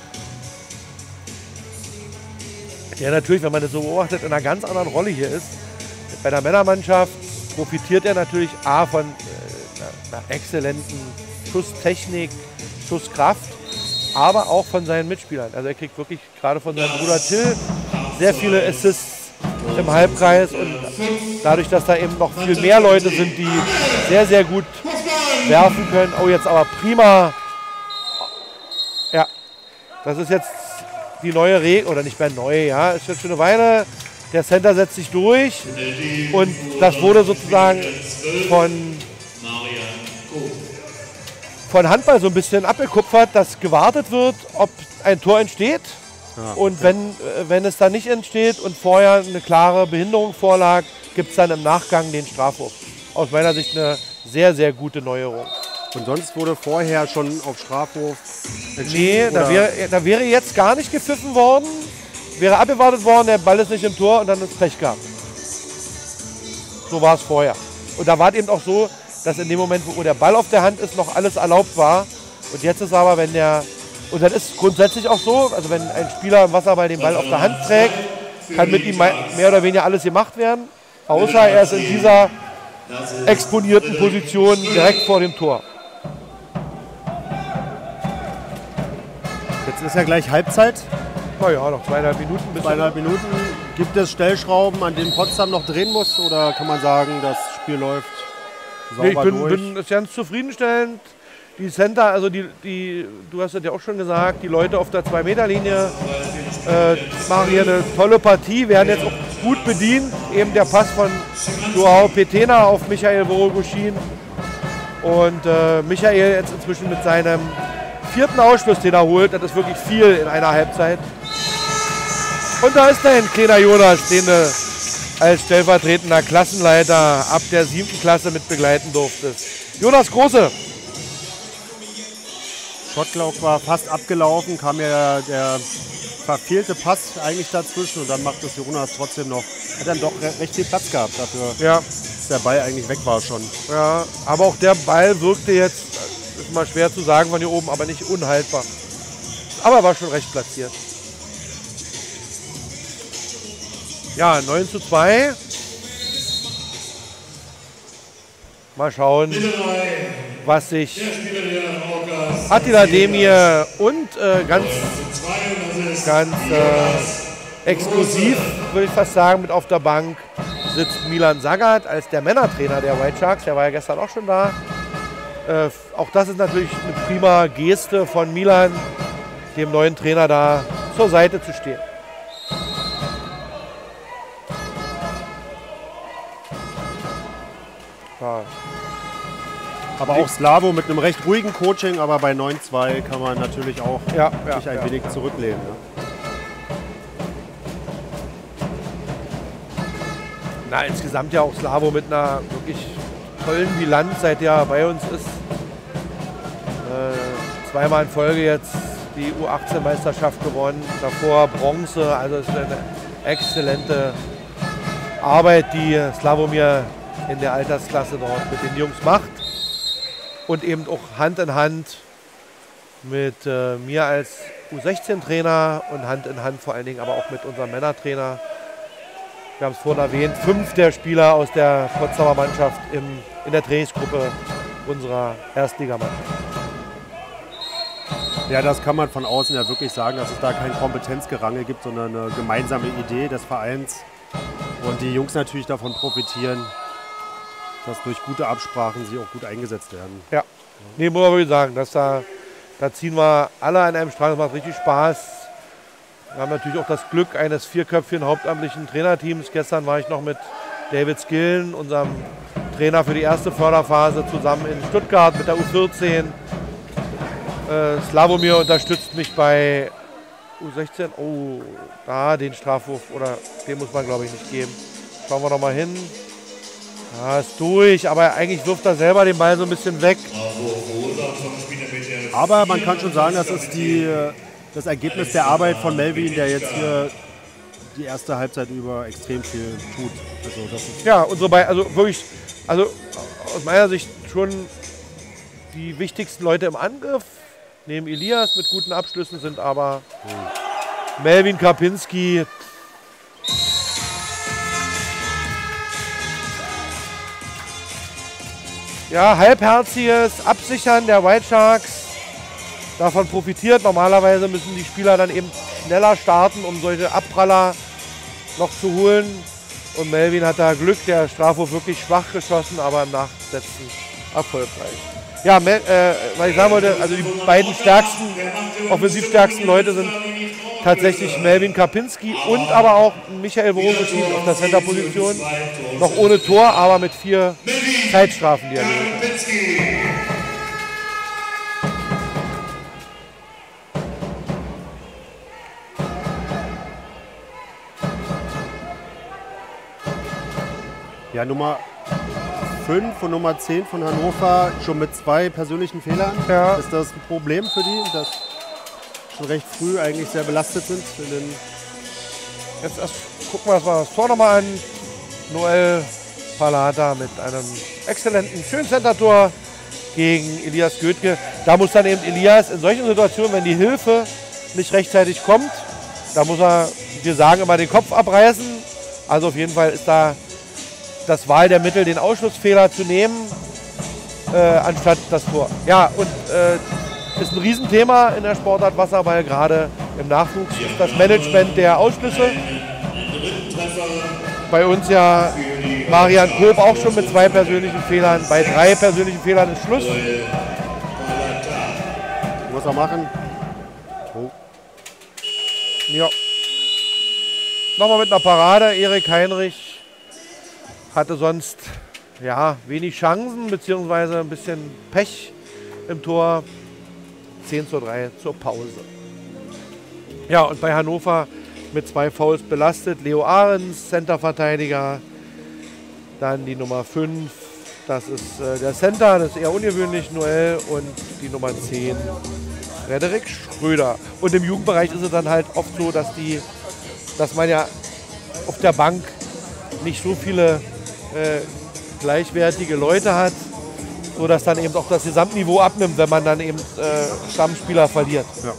Speaker 1: Der natürlich, wenn man das so beobachtet, in einer ganz anderen Rolle hier ist. Bei der Männermannschaft profitiert er natürlich A von einer exzellenten Schusstechnik, Schusskraft, aber auch von seinen Mitspielern. Also er kriegt wirklich gerade von seinem Bruder Till sehr viele Assists im Halbkreis und dadurch, dass da eben noch viel mehr Leute sind, die sehr, sehr gut werfen können. Oh, jetzt aber prima. Ja, das ist jetzt die neue Regel, oder nicht mehr neu, ja, ist jetzt schon eine Weile. Der Center setzt sich durch und das wurde sozusagen von Handball so ein bisschen abgekupfert, dass gewartet wird, ob ein Tor entsteht. Ja. Und wenn es dann nicht entsteht und vorher eine klare Behinderung vorlag, gibt es dann im Nachgang den Strafwurf. Aus meiner Sicht eine sehr, sehr gute Neuerung.
Speaker 2: Und sonst wurde vorher schon auf Strafwurf entschieden?
Speaker 1: Nee, da wäre jetzt gar nicht gepfiffen worden. Wäre abgewartet worden, der Ball ist nicht im Tor und dann ist Pech gehabt. So war es vorher. Und da war es eben auch so, dass in dem Moment, wo der Ball auf der Hand ist, noch alles erlaubt war. Und jetzt ist aber, und dann ist grundsätzlich auch so, also wenn ein Spieler im Wasserball den Ball auf der Hand trägt, kann mit ihm mehr oder weniger alles gemacht werden, außer er ist in dieser exponierten Position direkt vor dem Tor.
Speaker 2: Jetzt ist ja gleich Halbzeit.
Speaker 1: Naja, noch 2,5 Minuten.
Speaker 2: 2,5 Minuten. Gibt es Stellschrauben, an denen Potsdam noch drehen muss? Oder kann man sagen, das Spiel läuft sauber durch?
Speaker 1: Ich bin ganz zufriedenstellend. Die Center, also du hast es ja auch schon gesagt, die Leute auf der 2-Meter-Linie machen hier eine tolle Partie, werden jetzt auch gut bedient. Eben der Pass von Joao Petena auf Michael Voroguschin. Und Michael jetzt inzwischen mit seinem 4. Ausschluss, den er holt, das ist wirklich viel in einer Halbzeit. Und da ist dein kleiner Jonas, den du als stellvertretender Klassenleiter ab der 7. Klasse mit begleiten durftest. Jonas Große.
Speaker 2: Schottlauf war fast abgelaufen, kam ja der verfehlte Pass eigentlich dazwischen und dann macht es Jonas trotzdem noch. Hat dann doch recht viel Platz gehabt dafür, dass der Ball eigentlich weg war schon.
Speaker 1: Ja, aber auch der Ball wirkte jetzt, ist mal schwer zu sagen von hier oben, aber nicht unhaltbar. Aber war schon recht platziert. Ja, 9:2. Mal schauen, was sich Attila Demir und ganz exklusiv, würde ich fast sagen, mit auf der Bank sitzt Milan Sagat als der Männertrainer der White Sharks. Der war ja gestern auch schon da. Auch das ist natürlich eine prima Geste von Milan, dem neuen Trainer da zur Seite zu stehen. Ja.
Speaker 2: Aber auch Slavo mit einem recht ruhigen Coaching, aber bei 9:2 kann man natürlich auch sich ein wenig zurücklehnen. Ne?
Speaker 1: Na, insgesamt ja auch Slavo mit einer wirklich tollen Bilanz, seit er bei uns ist. Zweimal in Folge jetzt die U18-Meisterschaft gewonnen, davor Bronze. Also es ist eine exzellente Arbeit, die Slavomir in der Altersklasse dort mit den Jungs macht. Und eben auch Hand in Hand mit mir als U16-Trainer und Hand in Hand vor allen Dingen aber auch mit unserem Männertrainer. Wir haben es vorhin erwähnt, 5 der Spieler aus der Potsdamer Mannschaft in der Trainingsgruppe unserer Erstligamannschaft.
Speaker 2: Ja, das kann man von außen ja wirklich sagen, dass es da kein Kompetenzgerangel gibt, sondern eine gemeinsame Idee des Vereins. Und die Jungs natürlich davon profitieren, dass durch gute Absprachen sie auch gut eingesetzt werden.
Speaker 1: Ja, nee, muss man wirklich sagen, da ziehen wir alle an einem Strang, das macht richtig Spaß. Wir haben natürlich auch das Glück eines 4-köpfigen hauptamtlichen Trainerteams. Gestern war ich noch mit David Skillen, unserem Trainer für die erste Förderphase, zusammen in Stuttgart mit der U14. Slavomir unterstützt mich bei U16. Oh, da den Strafwurf, oder den muss man glaube ich nicht geben. Schauen wir noch mal hin. Ja, ist durch, aber eigentlich wirft er selber den Ball so ein bisschen weg.
Speaker 2: Aber man kann schon sagen, das ist das Ergebnis der Arbeit von Melvin, der jetzt hier die erste Halbzeit über extrem viel tut. Also das ist
Speaker 1: Ja, also wirklich, also aus meiner Sicht schon die wichtigsten Leute im Angriff. Neben Elias mit guten Abschlüssen sind aber Melvin Karpinski. Ja, halbherziges Absichern der White Sharks. Davon profitiert. Normalerweise müssen die Spieler dann eben schneller starten, um solche Abpraller noch zu holen. Und Melvin hat da Glück, der Strafwurf wirklich schwach geschossen, aber im Nachsetzen erfolgreich. Ja, weil ich sagen wollte, also die beiden offensivstärksten Leute sind tatsächlich Melvin Karpinski und aber auch Michael Voroschin auf der Center-Position. Noch ohne Tor, aber mit 4 Zeitstrafen, die er löst.
Speaker 2: ja Nummer 5 und Nummer 10 von Hannover schon mit 2 persönlichen Fehlern.
Speaker 1: Ja.
Speaker 2: Ist das ein Problem für die, dass schon recht früh eigentlich sehr belastet sind?
Speaker 1: Jetzt erst gucken wir uns mal das Tor nochmal an. Noel Palata mit einem exzellenten, schönen Center-Tor gegen Elias Götke. Da muss dann eben Elias in solchen Situationen, wenn die Hilfe nicht rechtzeitig kommt, da muss er, wir sagen immer, den Kopf abreißen. Also auf jeden Fall ist da das Wahl der Mittel, den Ausschlussfehler zu nehmen, anstatt das Tor. Ja, und ist ein Riesenthema in der Sportart Wasserball, gerade im Nachwuchs, ist das Management der Ausschlüsse. Bei uns ja Marian Koop auch schon mit 2 persönlichen Fehlern. Bei 3 persönlichen Fehlern ist Schluss.
Speaker 2: Muss er machen. Oh.
Speaker 1: Ja. Nochmal mit einer Parade. Erik Heinrich hatte sonst ja, wenig Chancen, beziehungsweise ein bisschen Pech im Tor. 10:3 zur Pause. Ja, und bei Hannover mit 2 Fouls belastet. Leo Ahrens, Centerverteidiger. Dann die Nummer 5, das ist der Center, das ist eher ungewöhnlich, Noel. Und die Nummer 10, Frederik Schröder. Und im Jugendbereich ist es dann halt oft so, dass man ja auf der Bank nicht so viele gleichwertige Leute hat, sodass dann eben auch das Gesamtniveau abnimmt, wenn man dann eben Stammspieler verliert.
Speaker 2: Ja.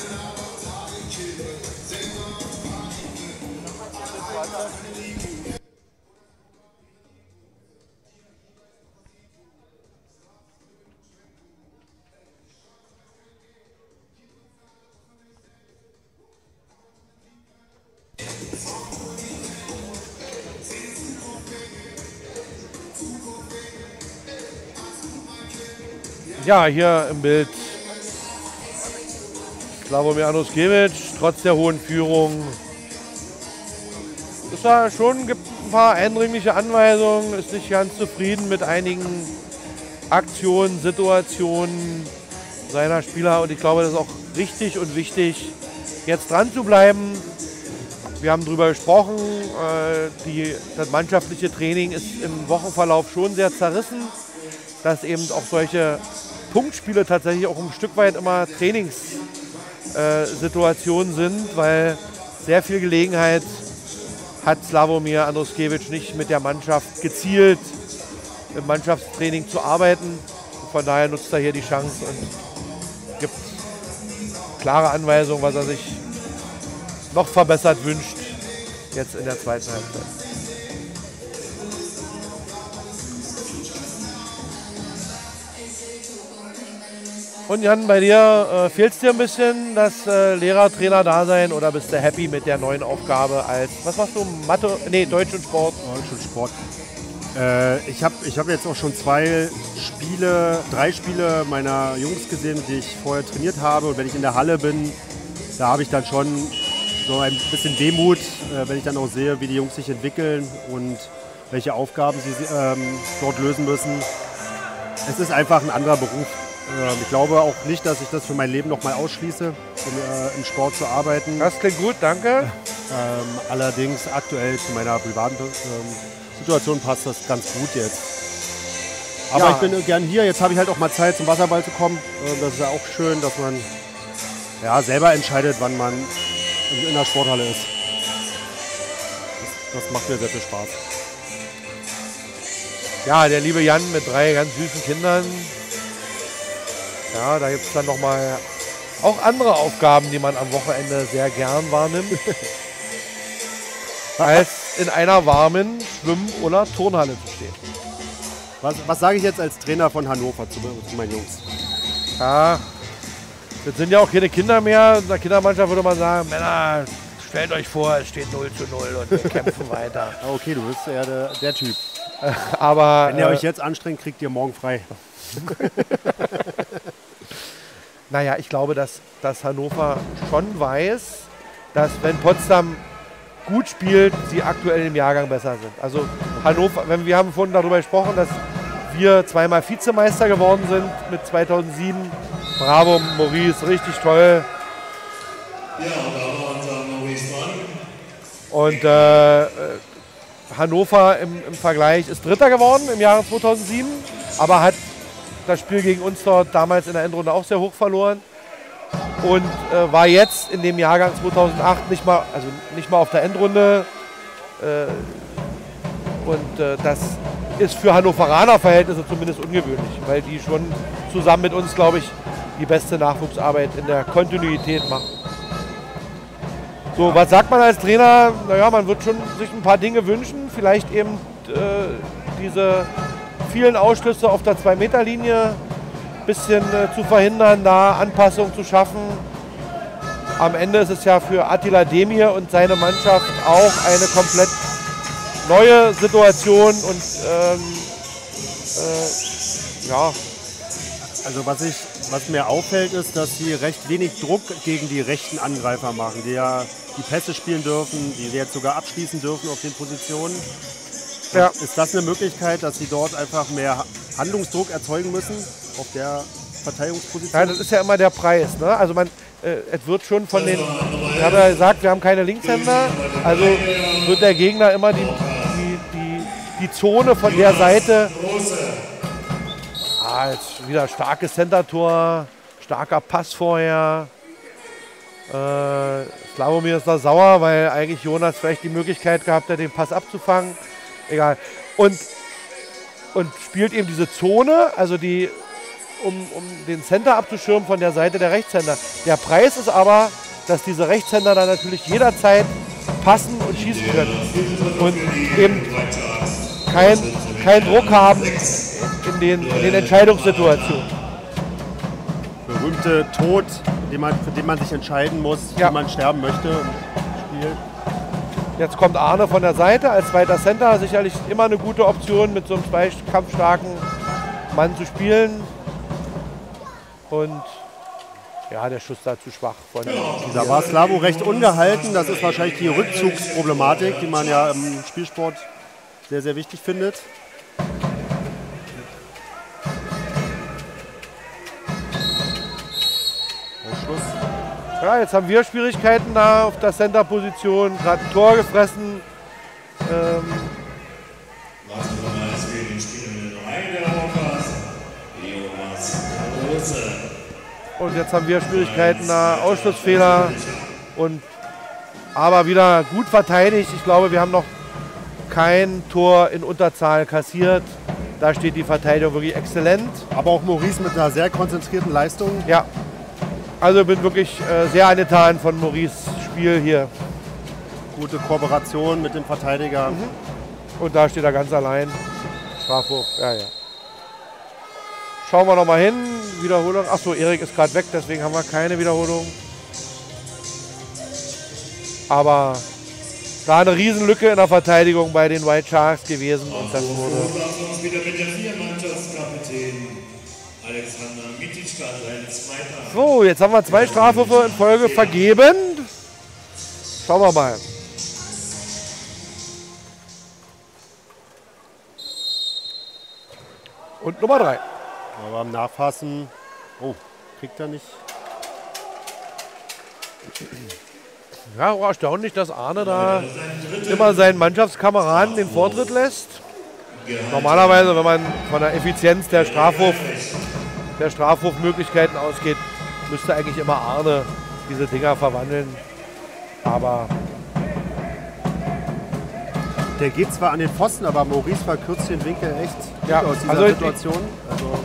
Speaker 1: Ja, hier im Bild Slavomir Anuskewitsch, trotz der hohen Führung. Ist da schon, gibt ein paar eindringliche Anweisungen, ist nicht ganz zufrieden mit einigen Aktionen, Situationen seiner Spieler. Und ich glaube, das ist auch richtig und wichtig, jetzt dran zu bleiben. Wir haben darüber gesprochen, das mannschaftliche Training ist im Wochenverlauf schon sehr zerrissen, dass eben auch solche Punktspiele tatsächlich auch ein Stück weit immer Trainingssituationen sind, weil sehr viel Gelegenheit hat Slavomir Anuskewitsch nicht mit der Mannschaft gezielt im Mannschaftstraining zu arbeiten. Von daher nutzt er hier die Chance und gibt klare Anweisungen, was er sich noch verbessert wünscht, jetzt in der zweiten Halbzeit. Und Jan, bei dir fehlt es dir ein bisschen das Lehrer-Trainer-Dasein oder bist du happy mit der neuen Aufgabe als, was machst du, Mathe, nee, Deutsch und Sport?
Speaker 2: Deutsch und Sport. Ich hab jetzt auch schon 3 Spiele meiner Jungs gesehen, die ich vorher trainiert habe. Und wenn ich in der Halle bin, da habe ich dann schon so ein bisschen Demut, wenn ich dann auch sehe, wie die Jungs sich entwickeln und welche Aufgaben sie dort lösen müssen. Es ist einfach ein anderer Beruf. Ich glaube auch nicht, dass ich das für mein Leben noch mal ausschließe, im Sport zu arbeiten.
Speaker 1: Das klingt gut, danke.
Speaker 2: Allerdings aktuell zu meiner privaten Situation passt das ganz gut jetzt. Aber
Speaker 1: Ja.
Speaker 2: ich bin gern hier. Jetzt habe ich halt auch mal Zeit, zum Wasserball zu kommen. Das ist ja auch schön, dass man ja, selber entscheidet, wann man in der Sporthalle ist. Das macht mir sehr viel Spaß.
Speaker 1: Ja, der liebe Jan mit 3 ganz süßen Kindern. Ja, da gibt es dann nochmal auch andere Aufgaben, die man am Wochenende sehr gern wahrnimmt, als in einer warmen Schwimm- oder Turnhalle zu stehen.
Speaker 2: Was sage ich jetzt als Trainer von Hannover zu meinen Jungs?
Speaker 1: Ja, jetzt sind ja auch keine Kinder mehr. In der Kindermannschaft würde man sagen, Männer, stellt euch vor, es steht 0:0 und wir kämpfen weiter.
Speaker 2: Ah, okay, du bist ja der Typ.
Speaker 1: Aber
Speaker 2: Wenn ihr euch jetzt anstrengt, kriegt ihr morgen frei.
Speaker 1: naja, ich glaube, dass Hannover schon weiß, dass wenn Potsdam gut spielt, sie aktuell im Jahrgang besser sind. Also Hannover, wir haben vorhin darüber gesprochen, dass wir 2-mal Vizemeister geworden sind mit 2007. Bravo, Maurice, richtig toll.
Speaker 3: Ja, und da war unser Maurice dran.
Speaker 1: Und Hannover im Vergleich ist Dritter geworden im Jahre 2007, aber hat das Spiel gegen uns dort damals in der Endrunde auch sehr hoch verloren. Und war jetzt in dem Jahrgang 2008 nicht mal auf der Endrunde. Das ist für Hannoveraner Verhältnisse zumindest ungewöhnlich, weil die schon zusammen mit uns, glaube ich, die beste Nachwuchsarbeit in der Kontinuität machen. So, was sagt man als Trainer? Naja, man wird schon sich ein paar Dinge wünschen. Vielleicht eben diese vielen Ausschlüsse auf der 2-Meter-Linie bisschen zu verhindern, da Anpassungen zu schaffen. Am Ende ist es ja für Attila Demir und seine Mannschaft auch eine komplett neue Situation und ja.
Speaker 2: Also was mir auffällt, ist, dass sie recht wenig Druck gegen die rechten Angreifer machen, die ja die Pässe spielen dürfen, die jetzt sogar abschließen dürfen auf den Positionen.
Speaker 1: Ja.
Speaker 2: Ist das eine Möglichkeit, dass sie dort einfach mehr Handlungsdruck erzeugen müssen auf der Verteidigungsposition?
Speaker 1: Ja, das ist ja immer der Preis. Ne? Also es wird schon von den, ich habe ja gesagt, wir haben keine Linkshänder, also wird der Gegner immer die Zone von der Seite. Jetzt wieder starkes Center-Tor, starker Pass vorher. Slawomir ist da sauer, weil eigentlich Jonas vielleicht die Möglichkeit gehabt hat, den Pass abzufangen. Egal. Und spielt eben diese Zone, also um den Center abzuschirmen von der Seite der Rechtshänder. Der Preis ist aber, dass diese Rechtshänder dann natürlich jederzeit passen und schießen können. Und eben keinen Druck haben in den Entscheidungssituationen.
Speaker 2: Berühmte Tod, für den man sich entscheiden muss,
Speaker 1: Ja.
Speaker 2: wie man sterben möchte im Spiel.
Speaker 1: Jetzt kommt Arne von der Seite als zweiter Center. Sicherlich immer eine gute Option, mit so einem zweikampfstarken Mann zu spielen. Und ja, der Schuss da zu schwach.
Speaker 2: Da war Slavo recht ungehalten. Das ist wahrscheinlich die Rückzugsproblematik, die man ja im Spielsport sehr, sehr wichtig findet. Ausschluss.
Speaker 1: Ja, jetzt haben wir Schwierigkeiten da auf der Center-Position. Gerade ein Tor gefressen.
Speaker 3: Lassen wir mal das Spiel den Spieler mit Nummer 1 der Woche. Jonas Rose.
Speaker 1: Und jetzt haben wir Schwierigkeiten da. Ausschlussfehler. Aber wieder gut verteidigt. Ich glaube, wir haben noch kein Tor in Unterzahl kassiert. Da steht die Verteidigung wirklich exzellent.
Speaker 2: Aber auch Maurice mit einer sehr konzentrierten Leistung.
Speaker 1: Ja, also bin wirklich sehr angetan von Maurice' Spiel hier.
Speaker 2: Gute Kooperation mit dem Verteidiger.
Speaker 1: Und da steht er ganz allein. Strafwurf, ja. Schauen wir noch mal hin. Wiederholung. Achso, Erik ist gerade weg, deswegen haben wir keine Wiederholung. Aber da eine Riesenlücke in der Verteidigung bei den White Sharks gewesen. Und das wurde.
Speaker 3: Und wieder mit der 4-Mannschaftskapitän Alexander Mititschka, sein zweiter.
Speaker 1: So, jetzt haben wir 2 Strafwürfe in Folge vergeben. Schauen wir mal. Und Nummer 3.
Speaker 2: Aber am Nachfassen. Oh, kriegt er nicht.
Speaker 1: Ja, auch erstaunlich, dass Arne da immer seinen Mannschaftskameraden den Vortritt lässt. Normalerweise, wenn man von der Effizienz der Strafwurfmöglichkeiten ausgeht, müsste eigentlich immer Arne diese Dinger verwandeln. Aber
Speaker 2: der geht zwar an den Pfosten, aber Maurice verkürzt den Winkel echt
Speaker 1: ja,
Speaker 2: aus dieser Situation. Also,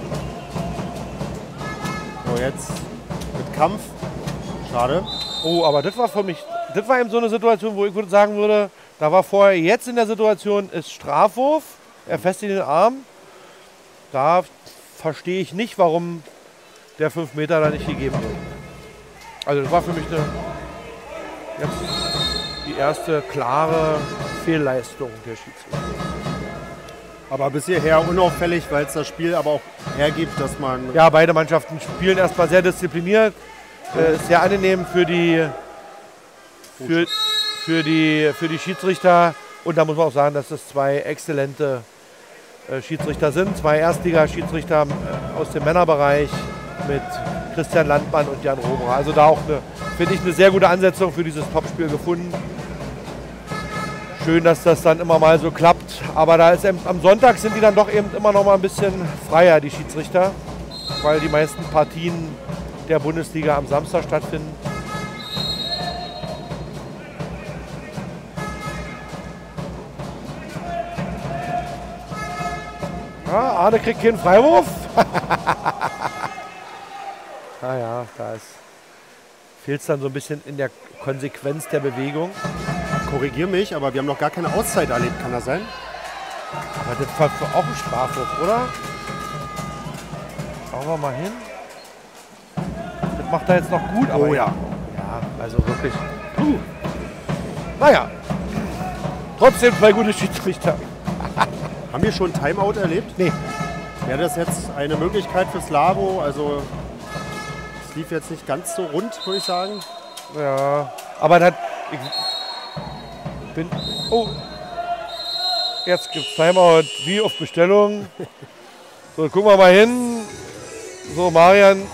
Speaker 2: so jetzt mit Kampf. Schade.
Speaker 1: Oh, aber das war für mich, das war eben so eine Situation, wo ich sagen würde, da war vorher jetzt in der Situation, ist Strafwurf, er festigt den Arm. Da verstehe ich nicht, warum der 5 Meter da nicht gegeben wird. Also das war für mich jetzt die erste klare Fehlleistung der Schiedsrichter.
Speaker 2: Aber bis hierher unauffällig, weil es das Spiel aber auch hergibt, dass man...
Speaker 1: Ja, beide Mannschaften spielen erstmal sehr diszipliniert. Ist sehr angenehm für die Schiedsrichter. Und da muss man auch sagen, dass es 2 exzellente Schiedsrichter sind. 2 Erstliga-Schiedsrichter aus dem Männerbereich mit Christian Landmann und Jan Roberer. Also da auch, finde ich, eine sehr gute Ansetzung für dieses Topspiel gefunden. Schön, dass das dann immer mal so klappt. Aber da ist am Sonntag sind die dann doch eben immer noch mal ein bisschen freier, die Schiedsrichter. Weil die meisten Partien der Bundesliga am Samstag stattfinden. Ja, Arne kriegt keinen Freiwurf. Naja, da fehlt es dann so ein bisschen in der Konsequenz der Bewegung.
Speaker 2: Korrigier mich, aber wir haben noch gar keine Auszeit erlebt, kann das sein?
Speaker 1: Aber das war auch ein Strafwurf, oder? Schauen wir mal hin. Das macht er jetzt noch gut, aber
Speaker 2: oh ja.
Speaker 1: Ja, also wirklich. Naja. Trotzdem 2 gute Schiedsrichter.
Speaker 2: Haben wir schon Timeout erlebt?
Speaker 1: Nee.
Speaker 2: Wäre das jetzt eine Möglichkeit für Slavo? Also es lief jetzt nicht ganz so rund, würde ich sagen.
Speaker 1: Ja, aber das... Oh. Jetzt gibt es Timeout wie auf Bestellung. So, gucken wir mal hin. So, Marian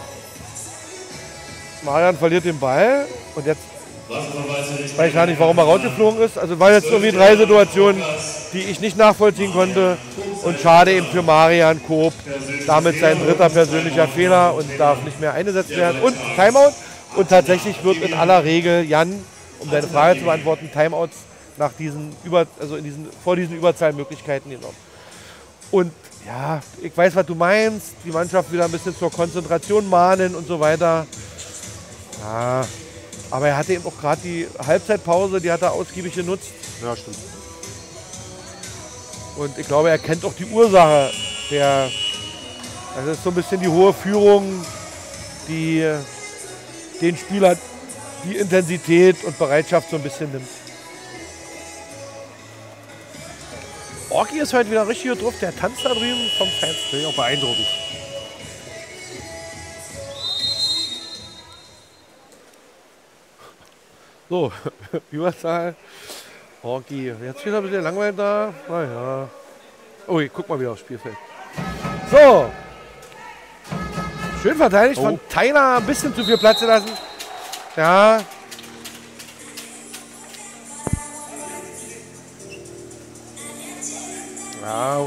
Speaker 1: verliert den Ball. Und jetzt weiß ich gar nicht, warum er rausgeflogen ist. Also waren jetzt irgendwie 3 Situationen, die ich nicht nachvollziehen konnte. Und schade eben für Marian Koop. Damit sein 3. persönlicher Fehler und darf nicht mehr eingesetzt werden. Und Timeout. Und tatsächlich wird in aller Regel, Jan, um deine Frage zu beantworten, Timeouts nach vor diesen Überzahlmöglichkeiten genommen. Und ja, ich weiß, was du meinst. Die Mannschaft wieder ein bisschen zur Konzentration mahnen und so weiter. Ja, aber er hatte eben auch gerade die Halbzeitpause, die hat er ausgiebig genutzt.
Speaker 2: Ja, stimmt.
Speaker 1: Und ich glaube, er kennt auch die Ursache. Das ist so ein bisschen die hohe Führung, die den Spieler die Intensität und Bereitschaft so ein bisschen nimmt. Orki ist heute wieder richtig gut drauf. Der tanzt da drüben vom Fans.
Speaker 2: Finde ich auch beeindruckend.
Speaker 1: So, Überzahl. Orki. Jetzt wieder ein bisschen langweilig da. Naja. Oh, ich guck mal wieder aufs Spielfeld. So. Schön verteidigt von Tyler. Ein bisschen zu viel Platz gelassen. Ja. Ja,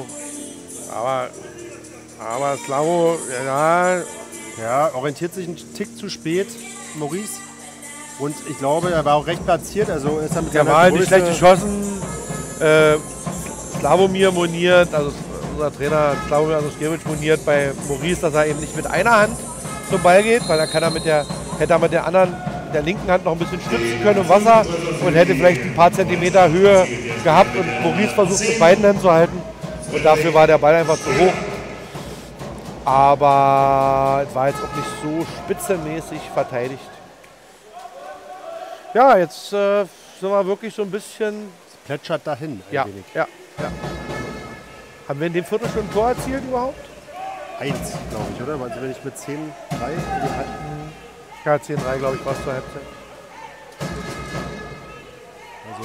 Speaker 1: aber Slavo,
Speaker 2: ja, orientiert sich einen Tick zu spät, Maurice. Und ich glaube, er war auch recht platziert. Also ist er mit
Speaker 1: der war nicht schlecht geschossen. Slavomir moniert, also unser Trainer Slavomir Anuskiewicz moniert bei Maurice, dass er eben nicht mit einer Hand zum Ball geht, weil dann kann er hätte er mit der anderen, der linken Hand noch ein bisschen stützen können im Wasser und hätte vielleicht ein paar Zentimeter Höhe gehabt und Maurice versucht mit beiden Händen zu halten. Und dafür war der Ball einfach zu hoch. Aber es war jetzt auch nicht so spitzenmäßig verteidigt. Ja, jetzt sind wir wirklich so ein bisschen...
Speaker 2: Es plätschert dahin ein wenig.
Speaker 1: Ja. Haben wir in dem Viertel schon ein Tor erzielt überhaupt?
Speaker 2: 1, glaube ich, oder? Also wenn ich mit 10-3
Speaker 1: Ja, 10-3, glaube ich, war es zur Halbzeit.
Speaker 2: Also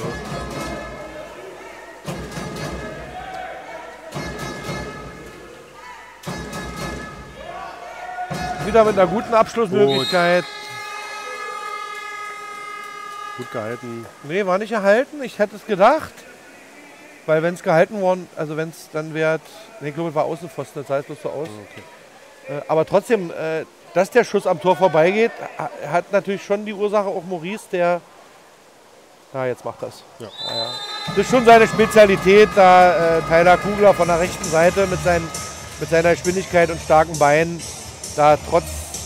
Speaker 1: wieder mit einer guten Abschlussmöglichkeit.
Speaker 2: Gut gehalten.
Speaker 1: Nee, war nicht erhalten. Ich hätte es gedacht. Weil wenn es gehalten worden, also wenn es dann wäre, nee, ich glaube, es war Außenpfosten, das sah jetzt bloß so aus. Okay. Aber trotzdem, dass der Schuss am Tor vorbeigeht, hat natürlich schon die Ursache auch Maurice, der, jetzt macht das. Ja. Das ist schon seine Spezialität, da Tyler Kugler von der rechten Seite mit seiner Geschwindigkeit und starken Beinen, da trotz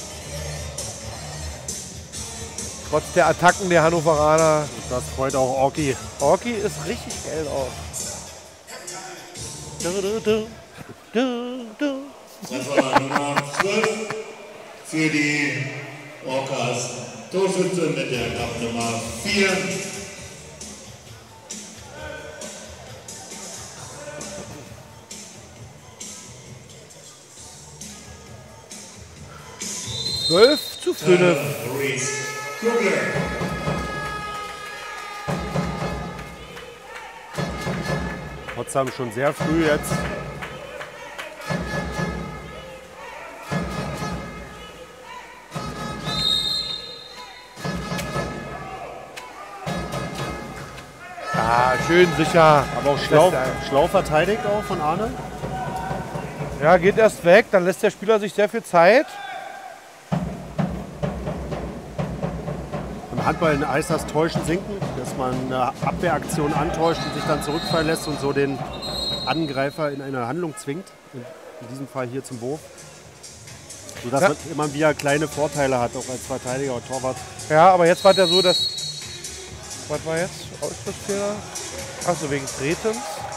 Speaker 1: der Attacken der Hannoveraner.
Speaker 2: Das freut auch Orki.
Speaker 1: Orki ist richtig geil drauf.
Speaker 3: Treffer Nummer 12 für die Orcas. Torschütze mit der Nummer 4.
Speaker 1: zu 5.
Speaker 2: Potsdam schon sehr früh jetzt.
Speaker 1: Ja, schön sicher.
Speaker 2: Aber auch schlau verteidigt auch von Arne.
Speaker 1: Ja, geht erst weg, dann lässt der Spieler sich sehr viel Zeit.
Speaker 2: Im Handball heißt das Täuschen sinken, dass man eine Abwehraktion antäuscht und sich dann zurückfallen lässt und so den Angreifer in eine Handlung zwingt. In diesem Fall hier zum Wurf. Sodass man immer wieder kleine Vorteile hat, auch als Verteidiger und Torwart.
Speaker 1: Ja, aber jetzt war der so, dass... Was war jetzt? Ausschlussfehler? Achso, wegen Tretens.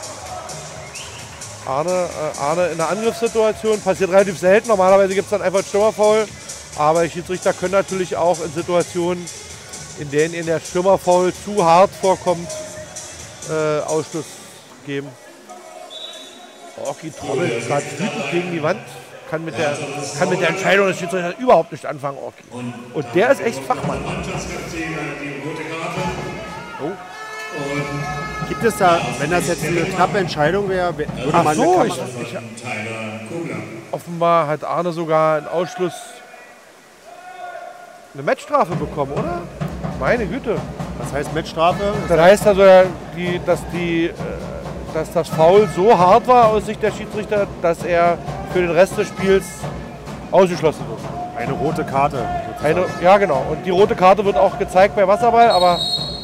Speaker 1: Arne in der Angriffssituation. Passiert relativ selten. Normalerweise gibt es dann einfach einen Stürmerfoul. Aber die Schiedsrichter können natürlich auch in Situationen, in denen ihnen der Stürmerfoul zu hart vorkommt, Ausschluss geben. Orki trommelt gerade wütend gegen die Wand. Kann mit der Entscheidung des Schiedsrichters überhaupt nicht anfangen, Orki. Und der ist echt Fachmann.
Speaker 2: Oh. Gibt es da, wenn das jetzt eine knappe Entscheidung wäre, würde man
Speaker 1: offenbar hat Arne sogar einen Ausschluss, eine Matchstrafe bekommen, oder? Meine Güte.
Speaker 2: Was heißt Matchstrafe?
Speaker 1: Das heißt also, dass das Foul so hart war aus Sicht der Schiedsrichter, dass er für den Rest des Spiels ausgeschlossen wird.
Speaker 2: Eine rote Karte.
Speaker 1: Ja, genau. Und die rote Karte wird auch gezeigt bei Wasserball, aber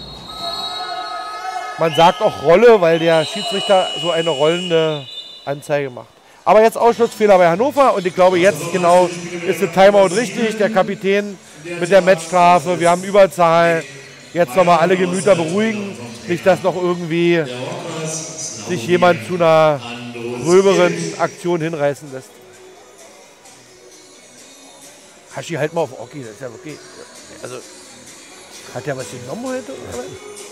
Speaker 1: man sagt auch Rolle, weil der Schiedsrichter so eine rollende Anzeige macht. Aber jetzt Ausschlussfehler bei Hannover und ich glaube jetzt genau ist der Timeout richtig. Der Kapitän mit der Matchstrafe, wir haben Überzahl. Jetzt nochmal alle Gemüter beruhigen. Nicht, dass noch irgendwie sich jemand zu einer gröberen Aktion hinreißen lässt. Hashi, halt mal auf Orki, das ist ja okay. Also, hat der was genommen heute? Oder?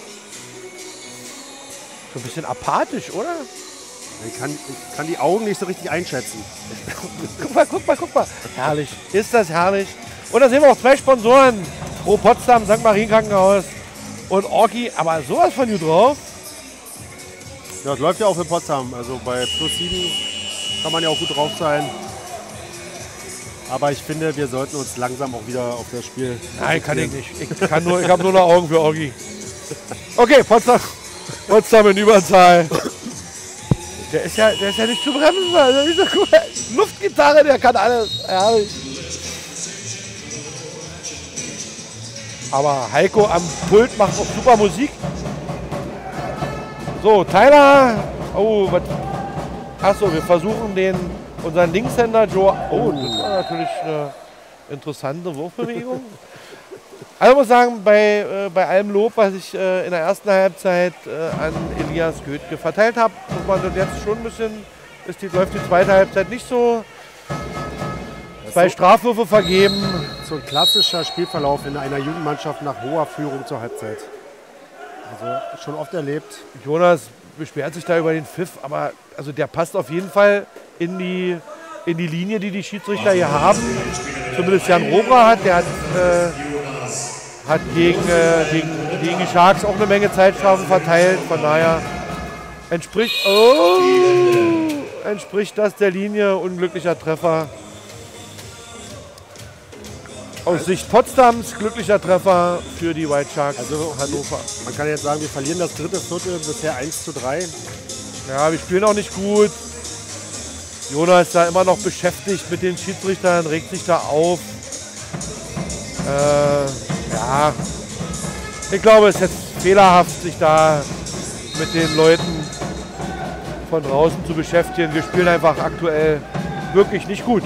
Speaker 1: So ein bisschen apathisch, oder?
Speaker 2: Ich kann die Augen nicht so richtig einschätzen.
Speaker 1: guck mal. Herrlich. Ist das herrlich. Und da sehen wir auch zwei Sponsoren. Pro Potsdam, St. Marien-Krankenhaus und Orki. Aber sowas von gut drauf.
Speaker 2: Ja, das läuft ja auch für Potsdam. Also bei +7 kann man ja auch gut drauf sein. Aber ich finde, wir sollten uns langsam auch wieder auf das Spiel...
Speaker 1: Nein, kann ich nicht. Ich habe nur noch Augen für Orki. Okay, Potsdam in Überzahl. Der ist ja nicht zu bremsen. Also dieser Luftgitarre, der kann alles. Herrlich. Aber Heiko am Pult macht auch super Musik. So, Tyler. Oh, was? Achso, wir versuchen unseren Linkshänder Joe. Oh, das war natürlich eine interessante Wurfbewegung. Also ich muss sagen, bei allem Lob, was ich in der ersten Halbzeit an Elias Götke verteilt habe, muss man das jetzt schon ein bisschen, läuft die zweite Halbzeit nicht so. 2 Strafwürfe vergeben.
Speaker 2: So ein klassischer Spielverlauf in einer Jugendmannschaft nach hoher Führung zur Halbzeit. Also schon oft erlebt.
Speaker 1: Jonas beschwert sich da über den Pfiff, aber also der passt auf jeden Fall in die Linie, die Schiedsrichter hier haben. Zumindest Jan Robra der hat gegen die Sharks auch eine Menge Zeitstrafen verteilt. Von daher entspricht das der Linie. Unglücklicher Treffer. Aus Sicht Potsdams glücklicher Treffer für die White Sharks
Speaker 2: Also
Speaker 1: Hannover.
Speaker 2: Man kann jetzt sagen, wir verlieren das dritte Viertel, bisher 1:3.
Speaker 1: Ja, wir spielen auch nicht gut. Jonas ist da immer noch beschäftigt mit den Schiedsrichtern, regt sich da auf. Ja, ich glaube, es ist jetzt fehlerhaft, sich da mit den Leuten von draußen zu beschäftigen. Wir spielen einfach aktuell wirklich nicht gut.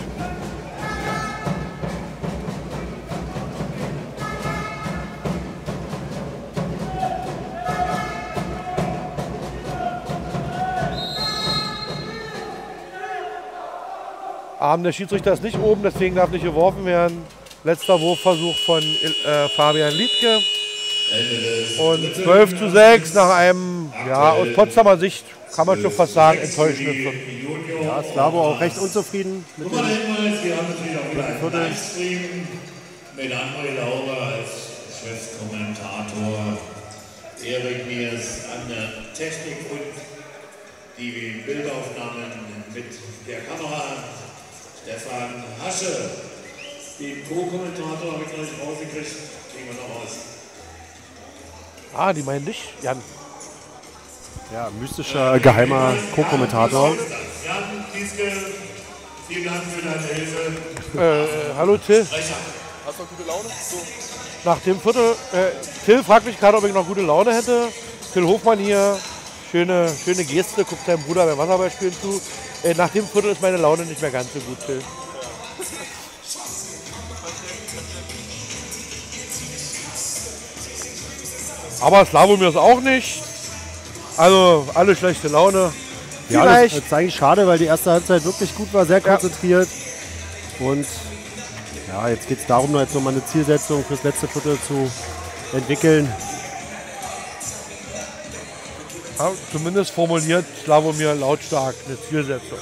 Speaker 1: Arm der Schiedsrichter ist nicht oben, deswegen darf nicht geworfen werden. Letzter Wurfversuch von Fabian Liedke. Und 12:6 nach einem, ja, aus Potsdamer Sicht kann man schon fast sagen, enttäuschenden Viertel.
Speaker 2: Ja, Slavo auch recht unzufrieden mit
Speaker 3: Nummer
Speaker 2: dem
Speaker 3: Hinweis, wir haben natürlich auch wieder einen
Speaker 2: Viertel.
Speaker 3: Livestream mit André Lauber als Chefkommentator, Erik Niers an der Technik und die Bildaufnahmen mit der Kamera, Stefan Hasche, den Co-Kommentator habe ich noch nicht rausgekriegt, kriegen wir noch raus.
Speaker 1: Ah, die meinen dich, Jan.
Speaker 2: ja, mystischer, geheimer Co-Kommentator.
Speaker 3: Jan Kieske, vielen Dank für deine Hilfe.
Speaker 1: Hallo Till.
Speaker 4: Hast du gute Laune? So.
Speaker 1: Nach dem Viertel, Till fragt mich gerade, ob ich noch gute Laune hätte. Till Hofmann hier, schöne Geste, guckt seinem Bruder beim Wasserballspielen zu. Nach dem Viertel ist meine Laune nicht mehr ganz so gut, Till. Aber Slavomir ist auch nicht. Also alle schlechte Laune.
Speaker 2: Ja, das
Speaker 1: Vielleicht.
Speaker 2: ist eigentlich schade, weil die erste Halbzeit wirklich gut war, sehr konzentriert. Und ja, jetzt geht es darum, jetzt nochmal eine Zielsetzung fürs letzte Viertel zu entwickeln.
Speaker 1: Ja, zumindest formuliert Slavomir lautstark eine Zielsetzung.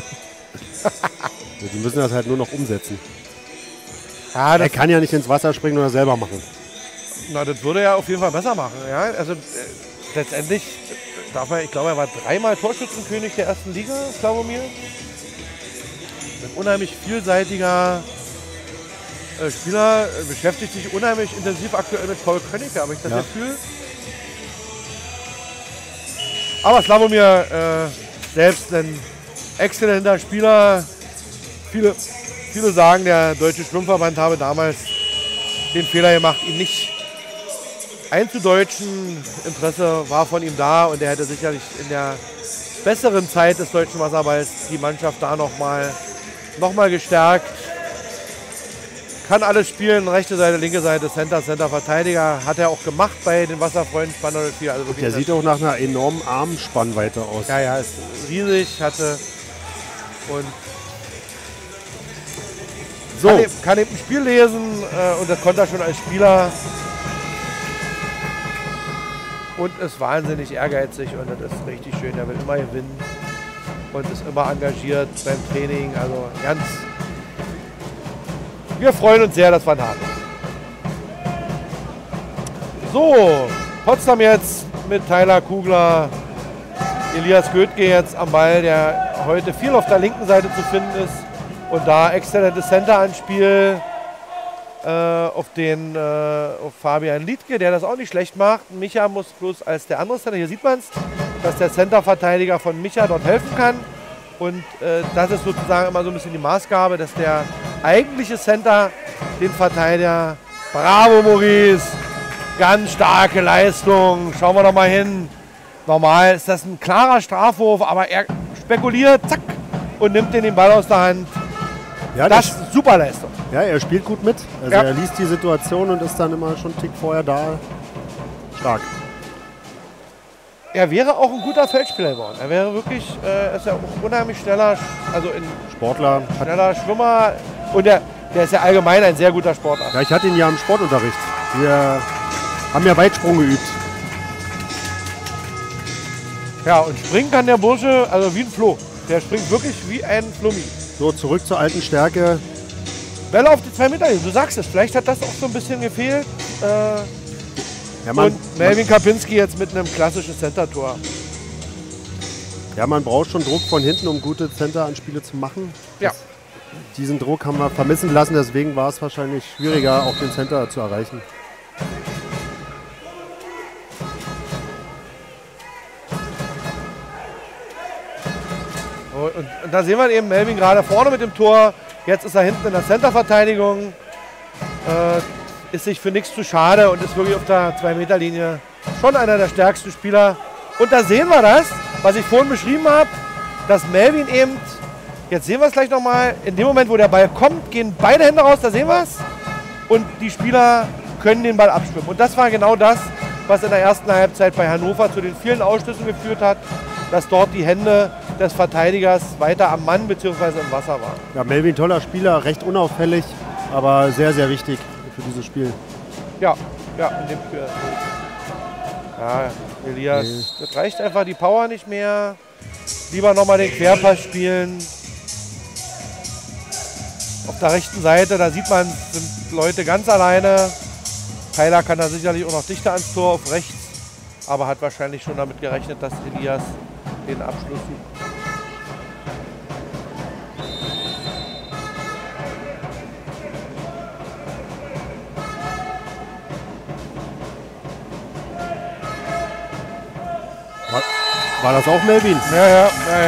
Speaker 2: Die müssen das halt nur noch umsetzen.
Speaker 1: Ja,
Speaker 2: Er kann ja nicht ins Wasser springen oder selber machen.
Speaker 1: Na, das würde er auf jeden Fall besser machen. Ja? Also letztendlich darf man, ich glaube, er war 3-mal Torschützenkönig der ersten Liga, Slavomir. Ein unheimlich vielseitiger Spieler, beschäftigt sich unheimlich intensiv aktuell mit Paul Könnecke, habe ich das Gefühl. Aber Slavomir selbst ein exzellenter Spieler. Viele sagen, der Deutsche Schwimmverband habe damals den Fehler gemacht, ihn nicht einzudeutschen. Interesse war von ihm da und er hätte sicherlich in der besseren Zeit des deutschen Wasserballs die Mannschaft da noch mal gestärkt. Kann alles spielen, rechte Seite, linke Seite, Center, Verteidiger. Hat er auch gemacht bei den Wasserfreunden Spannung 4. Also
Speaker 2: Der sieht auch nach einer enormen Armspannweite aus.
Speaker 1: Ja, ist riesig, hatte und
Speaker 2: So,
Speaker 1: kann eben ein Spiel lesen und das konnte er schon als Spieler. Und ist wahnsinnig ehrgeizig und das ist richtig schön. Er will immer gewinnen und ist immer engagiert beim Training. Also ganz. Wir freuen uns sehr, dass wir ihn haben. So, Potsdam jetzt mit Tyler Kugler, Elias Götge jetzt am Ball, der heute viel auf der linken Seite zu finden ist. Und da exzellentes Center-Anspiel auf Fabian Liedke, der das auch nicht schlecht macht. Micha muss bloß als der andere Center, hier sieht man es, dass der Center-Verteidiger von Micha dort helfen kann. Und das ist sozusagen immer so ein bisschen die Maßgabe, dass der eigentliche Center den Verteidiger, bravo Maurice, ganz starke Leistung, schauen wir doch mal hin. Normal ist das ein klarer Strafwurf, aber er spekuliert, zack, und nimmt den Ball aus der Hand.
Speaker 2: ja,
Speaker 1: Das ist super Leistung.
Speaker 2: ja, er spielt gut mit. Also
Speaker 1: Ja.
Speaker 2: er liest die Situation und ist dann immer schon einen Tick vorher da. Stark.
Speaker 1: Er wäre auch ein guter Feldspieler geworden. Er wäre wirklich, ist ja auch unheimlich schneller, also ein
Speaker 2: Sportler.
Speaker 1: schneller Schwimmer. Und der ist ja allgemein ein sehr guter Sportler.
Speaker 2: Ja, ich hatte ihn ja im Sportunterricht. Wir haben ja Weitsprung geübt.
Speaker 1: Ja, und springen kann der Bursche, also wie ein Floh. Der springt wirklich wie ein Flummi.
Speaker 2: So, zurück zur alten Stärke.
Speaker 1: Bälle auf die 2 Meter, du sagst es, vielleicht hat das auch so ein bisschen gefehlt.
Speaker 2: Ja,
Speaker 1: Und Melvin Kapinski jetzt mit einem klassischen Center-Tor.
Speaker 2: man braucht schon Druck von hinten, um gute Center-Anspiele zu machen.
Speaker 1: Ja.
Speaker 2: diesen Druck haben wir vermissen lassen, deswegen war es wahrscheinlich schwieriger, auch den Center zu erreichen.
Speaker 1: Und da sehen wir eben Melvin gerade vorne mit dem Tor. Jetzt ist er hinten in der Centerverteidigung. Ist sich für nichts zu schade und ist wirklich auf der 2-Meter-Linie schon einer der stärksten Spieler. Und da sehen wir das, was ich vorhin beschrieben habe, dass Melvin eben, jetzt sehen wir es gleich nochmal, in dem Moment, wo der Ball kommt, gehen beide Hände raus, da sehen wir es. Und die Spieler können den Ball abschwimmen. Und das war genau das, was in der ersten Halbzeit bei Hannover zu den vielen Ausschlüssen geführt hat, dass dort die Hände des Verteidigers weiter am Mann bzw. im Wasser waren.
Speaker 2: Ja, Melvin, toller Spieler, recht unauffällig, aber sehr, sehr wichtig für dieses Spiel.
Speaker 1: Ja, in dem Spiel. Ja, Elias, das reicht einfach die Power nicht mehr. Lieber nochmal den Querpass spielen. Auf der rechten Seite, da sieht man, sind Leute ganz alleine. Tyler kann da sicherlich auch noch dichter ans Tor auf rechts, aber hat wahrscheinlich schon damit gerechnet, dass Elias den Abschluss sucht.
Speaker 2: War das auch Melvin?
Speaker 1: Ja.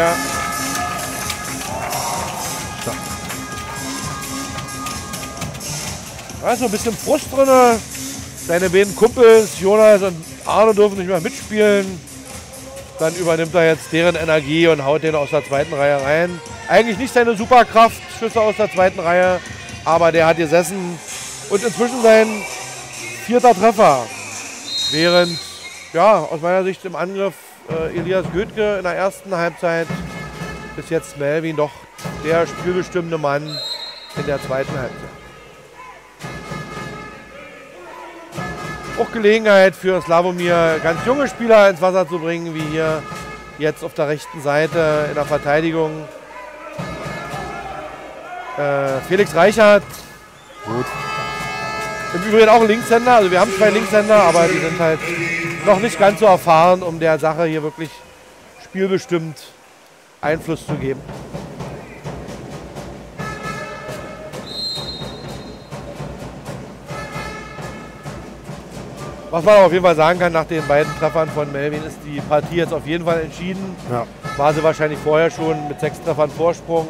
Speaker 1: Da ist so ein bisschen Frust drin. Seine beiden Kumpels, Jonas und Arne, dürfen nicht mehr mitspielen. Dann übernimmt er jetzt deren Energie und haut den aus der zweiten Reihe rein. Eigentlich nicht seine Superkraft, Schüsse aus der zweiten Reihe, aber der hat gesessen. Und inzwischen sein 4. Treffer. Während, ja, aus meiner Sicht im Angriff Elias Götke in der ersten Halbzeit, bis jetzt Melvin doch der spielbestimmende Mann in der zweiten Halbzeit. Auch Gelegenheit für Slavomir, ganz junge Spieler ins Wasser zu bringen, wie hier jetzt auf der rechten Seite in der Verteidigung. Felix Reichert.
Speaker 2: Gut.
Speaker 1: Im Übrigen auch ein Linkshänder, also wir haben 2 Linkshänder, aber die sind halt noch nicht ganz so erfahren, um der Sache hier wirklich spielbestimmt Einfluss zu geben. Was man auf jeden Fall sagen kann, nach den beiden Treffern von Melvin, ist die Partie jetzt auf jeden Fall entschieden.
Speaker 2: Ja.
Speaker 1: War sie wahrscheinlich vorher schon mit 6 Treffern Vorsprung.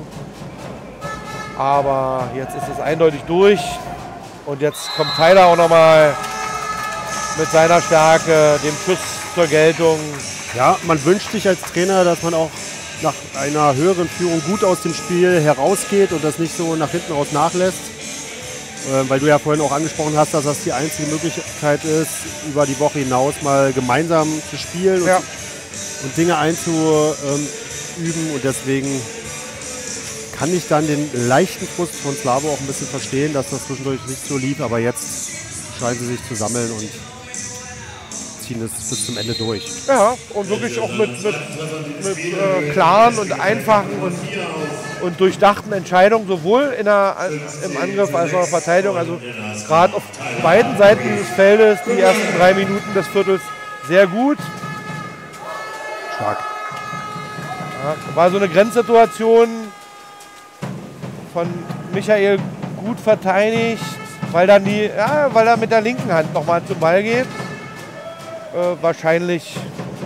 Speaker 1: Aber jetzt ist es eindeutig durch. Und jetzt kommt Tyler auch nochmal mit seiner Stärke, dem Schuss zur Geltung.
Speaker 2: Ja, man wünscht sich als Trainer, dass man auch nach einer höheren Führung gut aus dem Spiel herausgeht und das nicht so nach hinten raus nachlässt. Weil du ja vorhin auch angesprochen hast, dass das die einzige Möglichkeit ist, über die Woche hinaus mal gemeinsam zu spielen und Dinge einzuüben. Und deswegen kann ich dann den leichten Frust von Slavo auch ein bisschen verstehen, dass das zwischendurch nicht so lief. Aber jetzt scheinen sie sich zu sammeln und ziehen es bis zum Ende durch.
Speaker 1: Ja, und wirklich auch mit klaren und einfachen und durchdachten Entscheidungen, sowohl im Angriff als auch in der Verteidigung. Also gerade auf beiden Seiten des Feldes, die ersten 3 Minuten des Viertels, sehr gut.
Speaker 2: Stark.
Speaker 1: Ja, war so eine Grenzsituation von Michael gut verteidigt, weil er mit der linken Hand nochmal zum Ball geht. Wahrscheinlich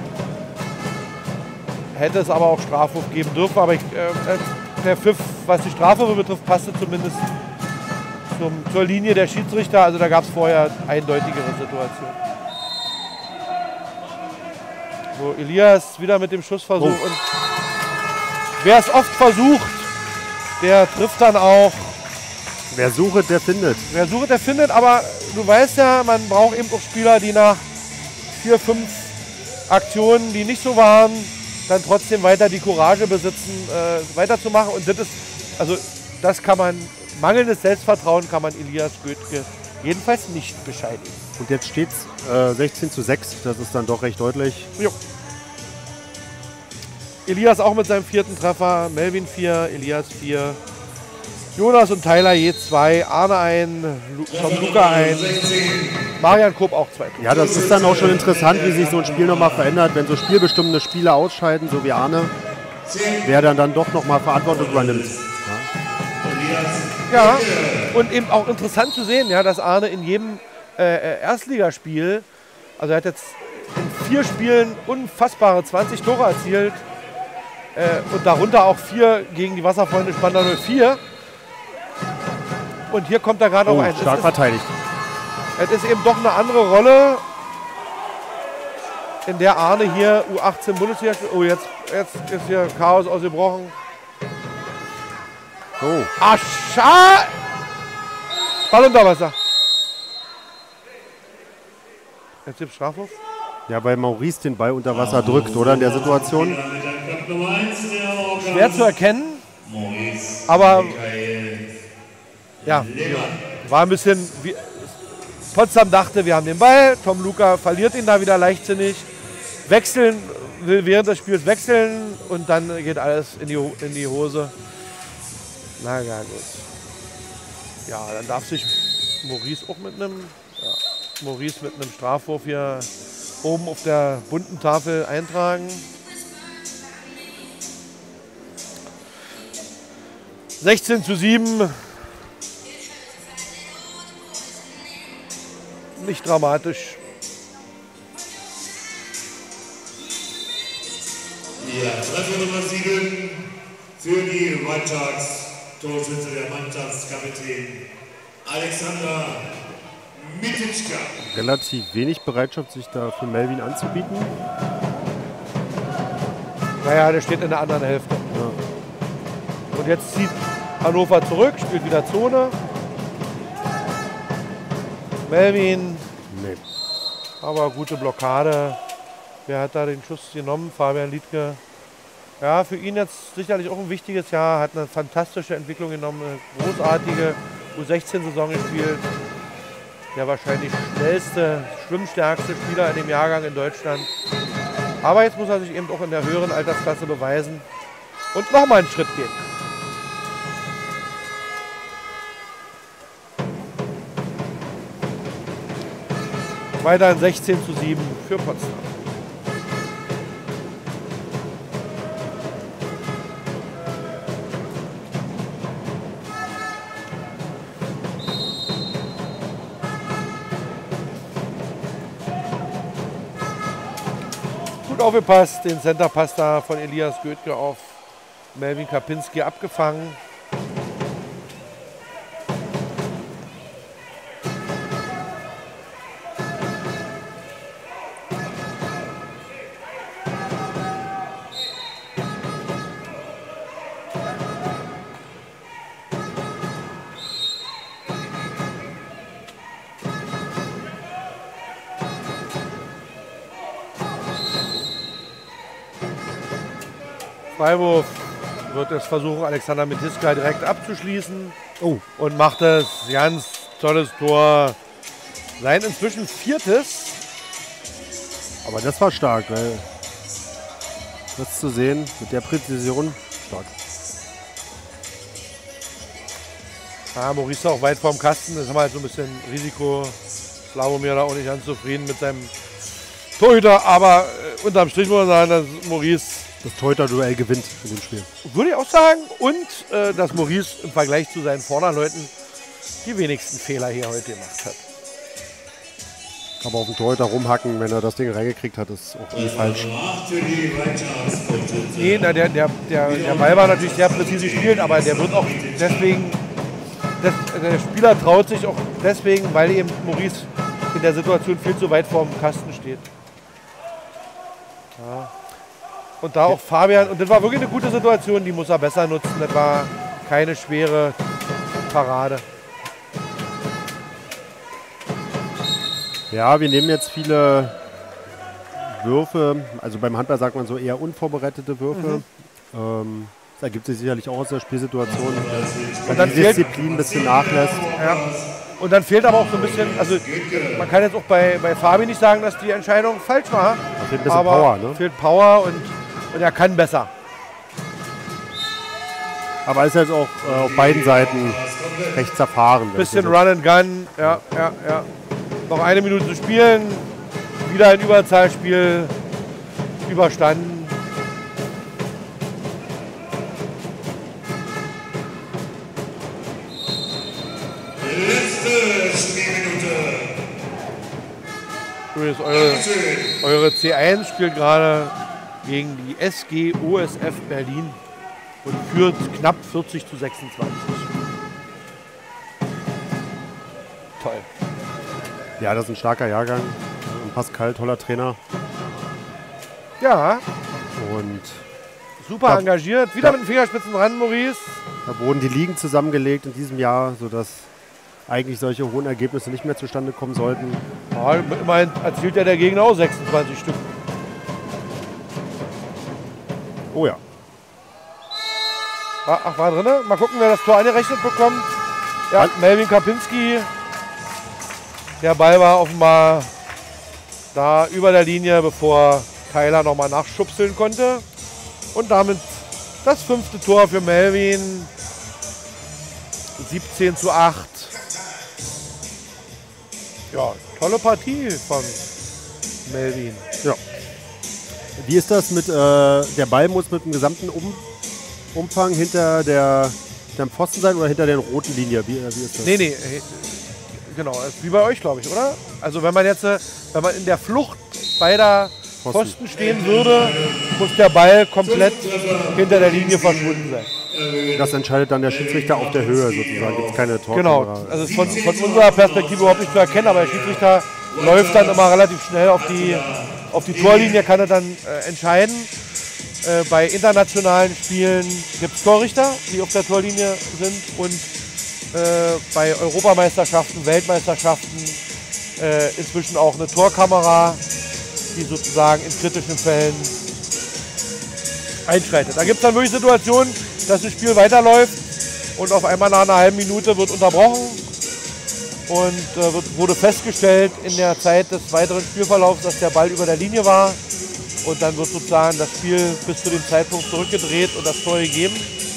Speaker 1: hätte es aber auch Strafwurf geben dürfen, aber der Pfiff, was die Strafwürfe betrifft, passte zumindest zur Linie der Schiedsrichter. Also da gab es vorher eindeutigere Situationen. So, Elias wieder mit dem Schussversuch. Und wer es oft versucht, der trifft dann auch.
Speaker 2: Wer sucht, der findet.
Speaker 1: Wer sucht, der findet, aber du weißt ja, man braucht eben auch Spieler, die nach 4, 5 Aktionen, die nicht so waren, dann trotzdem weiter die Courage besitzen, weiterzumachen. Und das kann man, mangelndes Selbstvertrauen kann man Elias Götke jedenfalls nicht bescheinigen.
Speaker 2: Und jetzt steht es 16:6, das ist dann doch recht deutlich.
Speaker 1: Jo. Elias auch mit seinem 4. Treffer, Melvin 4, Elias 4, Jonas und Tyler je 2, Arne ein, Tom Luca ein, Marian Kopp auch 2.
Speaker 2: Ja, das ist dann auch schon interessant, wie sich so ein Spiel nochmal verändert, wenn so spielbestimmende Spieler ausscheiden, so wie Arne, wer dann doch nochmal Verantwortung übernimmt. Ja.
Speaker 1: Ja, und eben auch interessant zu sehen, ja, dass Arne in jedem Erstligaspiel, also er hat jetzt in 4 Spielen unfassbare 20 Tore erzielt und darunter auch 4 gegen die Wasserfreunde Spandau 04. Und hier kommt er gerade auch ein.
Speaker 2: Stark verteidigt.
Speaker 1: Es ist eben doch eine andere Rolle, in der Arne hier U18 Bundesliga spielt. Oh, jetzt ist hier Chaos ausgebrochen.
Speaker 2: Oh.
Speaker 1: Ascha! Ball unter Wasser. Jetzt gibt es Strafwurf.
Speaker 2: Ja, weil Maurice den Ball unter Wasser drückt, oder in der Situation?
Speaker 1: Schwer zu erkennen, aber ja, war ein bisschen, wie Potsdam dachte, wir haben den Ball, Tom Luca verliert ihn da wieder leichtsinnig, will während des Spiels wechseln und dann geht alles in die Hose. Na ja, gut. Ja, dann darf sich Maurice auch mit einem Strafwurf hier oben auf der bunten Tafel eintragen. 16:7. Nicht dramatisch.
Speaker 3: Ja, Treffer Nummer 7 für die Mannschaftstorschütze der Mannschaftskapitän Alexander Mititschka.
Speaker 2: Relativ wenig Bereitschaft, sich da für Melvin anzubieten.
Speaker 1: Naja, der steht in der anderen Hälfte.
Speaker 2: Ja.
Speaker 1: Und jetzt zieht Hannover zurück, spielt wieder Zone. Melvin,
Speaker 2: Nee.
Speaker 1: aber gute Blockade. Wer hat da den Schuss genommen? Fabian Liedke. Ja, für ihn jetzt sicherlich auch ein wichtiges Jahr. Hat eine fantastische Entwicklung genommen, eine großartige U16-Saison gespielt. Der wahrscheinlich schnellste, schwimmstärkste Spieler in dem Jahrgang in Deutschland. Aber jetzt muss er sich eben auch in der höheren Altersklasse beweisen und nochmal einen Schritt gehen. Weiter 16:7 für Potsdam. Gut aufgepasst, den Centerpass da von Elias Götke auf Melvin Kapinski abgefangen. Freiwurf wird es versuchen, Alexander Mititschka direkt abzuschließen.
Speaker 2: Oh.
Speaker 1: Und macht es. Ganz tolles Tor. Sein inzwischen 4.
Speaker 2: Aber das war stark, weil das zu sehen mit der Präzision, stark.
Speaker 1: Ja, Maurice ist auch weit vorm Kasten. Das haben wir halt so ein bisschen Risiko. Slavomir da auch nicht ganz zufrieden mit seinem Torhüter. Aber unterm Strich muss man sagen, dass Maurice
Speaker 2: Das Torhüter-Duell gewinnt in dem Spiel.
Speaker 1: würde ich auch sagen. Und dass Maurice im Vergleich zu seinen Vorderleuten die wenigsten Fehler hier heute gemacht hat.
Speaker 2: Aber auf den Torhüter rumhacken, wenn er das Ding reingekriegt hat, ist auch irgendwie falsch.
Speaker 1: Nee, na, der Ball war natürlich sehr präzise gespielt, aber der wird auch deswegen, der Spieler traut sich auch deswegen, weil eben Maurice in der Situation viel zu weit vorm Kasten steht. Ja. Und da auch Fabian, und das war wirklich eine gute Situation, die muss er besser nutzen, das war keine schwere Parade.
Speaker 2: Ja, wir nehmen jetzt viele Würfe, also beim Handball sagt man so eher unvorbereitete Würfe. Das ergibt sich sicherlich auch aus der Spielsituation, weil
Speaker 1: dann
Speaker 2: die Disziplin ein bisschen nachlässt.
Speaker 1: Ja. Und dann fehlt aber auch so ein bisschen, also man kann jetzt auch bei Fabi nicht sagen, dass die Entscheidung falsch war.
Speaker 2: Da fehlt ein bisschen
Speaker 1: aber
Speaker 2: Power, ne?
Speaker 1: fehlt Power und er kann besser.
Speaker 2: Aber ist jetzt auch auf beiden Seiten recht zerfahren.
Speaker 1: Bisschen Run and Gun, ja. Noch 1 Minute zu spielen, wieder ein Überzahlspiel überstanden. Übrigens, eure C1 spielt gerade gegen die SG OSF Berlin und führt knapp 40:26. Toll.
Speaker 2: Ja, das ist ein starker Jahrgang. Und Pascal, toller Trainer.
Speaker 1: Ja,
Speaker 2: Und
Speaker 1: super engagiert. Wieder mit den Fingerspitzen dran, Maurice.
Speaker 2: da wurden die Ligen zusammengelegt in diesem Jahr, sodass eigentlich solche hohen Ergebnisse nicht mehr zustande kommen sollten.
Speaker 1: Ja, immerhin erzielt ja der Gegner auch 26 Stück.
Speaker 2: Oh ja.
Speaker 1: Ach, war drin? Mal gucken, wer das Tor angerechnet bekommt. Ja, Melvin Kapinski. Der Ball war offenbar da über der Linie, bevor Tyler nochmal nachschubseln konnte. Und damit das 5. Tor für Melvin. 17:8. Ja, tolle Partie von Melvin.
Speaker 2: Ja. Wie ist das mit, der Ball muss mit dem gesamten Umfang hinter dem Pfosten sein oder hinter der roten Linie? Wie ist das?
Speaker 1: Nee, genau, ist wie bei euch, glaube ich, oder? Also wenn man jetzt, wenn man in der Flucht beider Pfosten stehen würde, muss der Ball komplett hinter der Linie verschwunden sein.
Speaker 2: Das entscheidet dann der Schiedsrichter auf der Höhe sozusagen. Gibt es keine Torkamera.
Speaker 1: Genau, also ist von unserer Perspektive überhaupt nicht zu erkennen, aber der Schiedsrichter läuft dann immer relativ schnell auf die Torlinie, kann er dann entscheiden. Bei internationalen Spielen gibt es Torrichter, die auf der Torlinie sind, und bei Europameisterschaften, Weltmeisterschaften inzwischen auch eine Torkamera, die sozusagen in kritischen Fällen einschreitet. Da gibt es dann wirklich Situationen, dass das Spiel weiterläuft und auf einmal nach einer halben Minute wird unterbrochen und wurde festgestellt in der Zeit des weiteren Spielverlaufs, dass der Ball über der Linie war, und dann wird sozusagen das Spiel bis zu dem Zeitpunkt zurückgedreht und das Tor gegeben.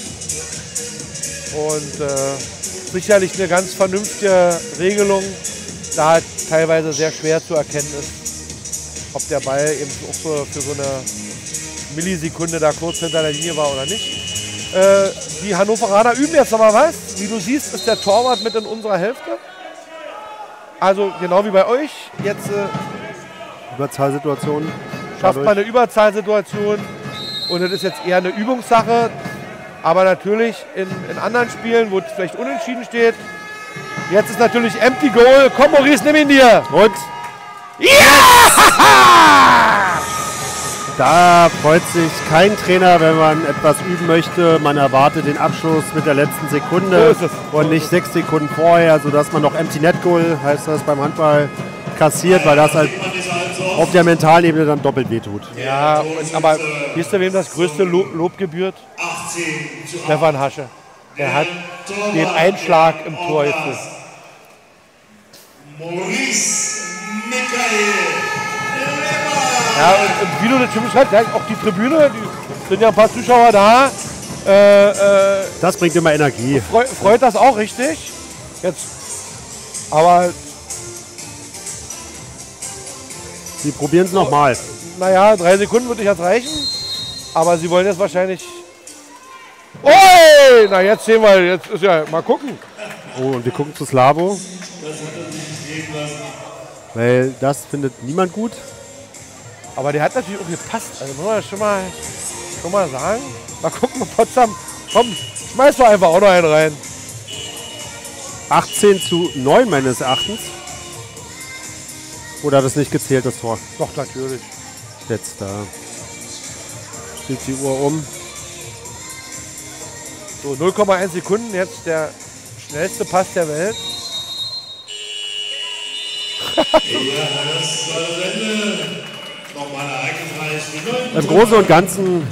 Speaker 1: Und sicherlich eine ganz vernünftige Regelung, da halt teilweise sehr schwer zu erkennen ist, ob der Ball eben auch für so eine Millisekunde da kurz hinter der Linie war oder nicht. Die Hannoveraner üben jetzt nochmal was. Wie du siehst, ist der Torwart mit in unserer Hälfte. Also genau wie bei euch. Jetzt
Speaker 2: Überzahlsituation.
Speaker 1: schafft man eine Überzahlsituation und das ist jetzt eher eine Übungssache. Aber natürlich in anderen Spielen, wo es vielleicht unentschieden steht, jetzt ist natürlich Empty Goal. Komm Maurice, nimm ihn dir.
Speaker 2: Und
Speaker 1: Ja!
Speaker 2: da freut sich kein Trainer, wenn man etwas üben möchte. Man erwartet den Abschluss mit der letzten Sekunde
Speaker 1: So ist es.
Speaker 2: und nicht 6 Sekunden vorher, sodass man noch Empty Net Goal, heißt das beim Handball, kassiert, weil das halt auf der mentalen Ebene dann doppelt wehtut.
Speaker 1: Ja, aber wisst ihr, wem das größte Lob gebührt? Stefan Hasche. Der hat den Einschlag im Tor geführt.
Speaker 3: Maurice Michael.
Speaker 1: Ja, und wie du das schon beschreibst, ja, auch die Tribüne, die sind ja ein paar Zuschauer da.
Speaker 2: Das bringt immer Energie.
Speaker 1: Freut das auch richtig. Jetzt, aber
Speaker 2: Sie probieren es nochmal.
Speaker 1: naja, 3 Sekunden würde ich jetzt reichen. Aber sie wollen jetzt wahrscheinlich. Oi! Na, jetzt sehen wir, jetzt ist ja, mal gucken.
Speaker 2: Oh, und wir gucken zu Slavo. Weil das findet niemand gut.
Speaker 1: Aber der hat natürlich auch gepasst. Also muss man das schon mal sagen. Mal gucken, Potsdam. Komm, schmeiß doch einfach auch noch einen rein.
Speaker 2: 18:9 meines Erachtens. Oder hat es nicht gezählt, das Tor?
Speaker 1: Doch, natürlich.
Speaker 2: Jetzt da. Steht die Uhr um.
Speaker 1: So, 0,1 Sekunden, jetzt der schnellste Pass der Welt.
Speaker 2: Im Großen und Ganzen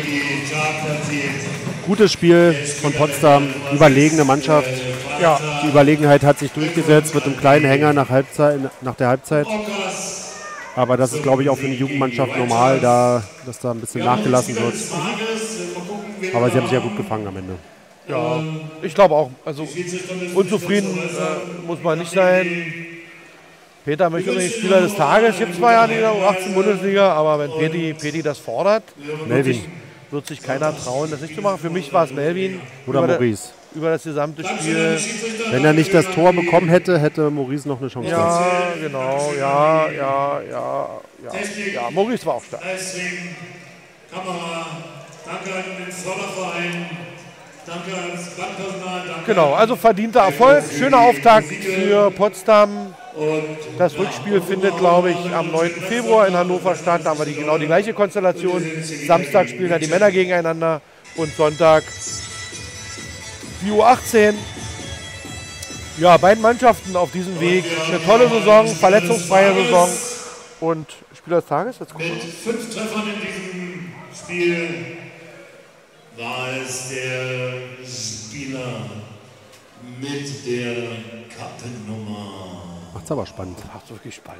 Speaker 2: gutes Spiel von Potsdam. Überlegene Mannschaft.
Speaker 1: Ja,
Speaker 2: Die Überlegenheit hat sich durchgesetzt mit einem kleinen Hänger nach der Halbzeit. Aber das ist, glaube ich, auch für eine Jugendmannschaft normal, dass da ein bisschen nachgelassen wird. Aber sie haben sich ja gut gefangen am Ende.
Speaker 1: ja, ich glaube auch. Also unzufrieden muss man nicht sein. Peter möchte unbedingt Spieler des Tages. Gibt zwar ja in der U18-Bundesliga, aber wenn Peti das fordert,
Speaker 2: Melvin.
Speaker 1: wird sich keiner trauen, das nicht zu machen. Für mich war es Melvin.
Speaker 2: Oder
Speaker 1: Über der-
Speaker 2: Maurice.
Speaker 1: über das gesamte Spiel.
Speaker 2: Wenn er nicht das Tor bekommen hätte, hätte Maurice noch eine Chance gehabt.
Speaker 1: Ja, genau, ja. Maurice war auch stark.
Speaker 3: Livestream, Kamera, danke an den Förderverein, danke ans Bandpersonal, danke.
Speaker 1: Genau, also verdienter Erfolg, schöner Auftakt für Potsdam. Das Rückspiel findet, glaube ich, am 9. Februar in Hannover statt. Da haben wir genau die gleiche Konstellation. Samstag spielen dann die Männer gegeneinander und Sonntag die U18. Ja, beiden Mannschaften auf diesem Weg. Eine tolle Saison, verletzungsfreie Saison. Und Spieler des Tages? Jetzt gucken wir.
Speaker 3: Mit 5 Treffern in diesem Spiel war es der Spieler mit der Kappennummer.
Speaker 2: Macht's aber spannend.
Speaker 1: Macht's wirklich spannend.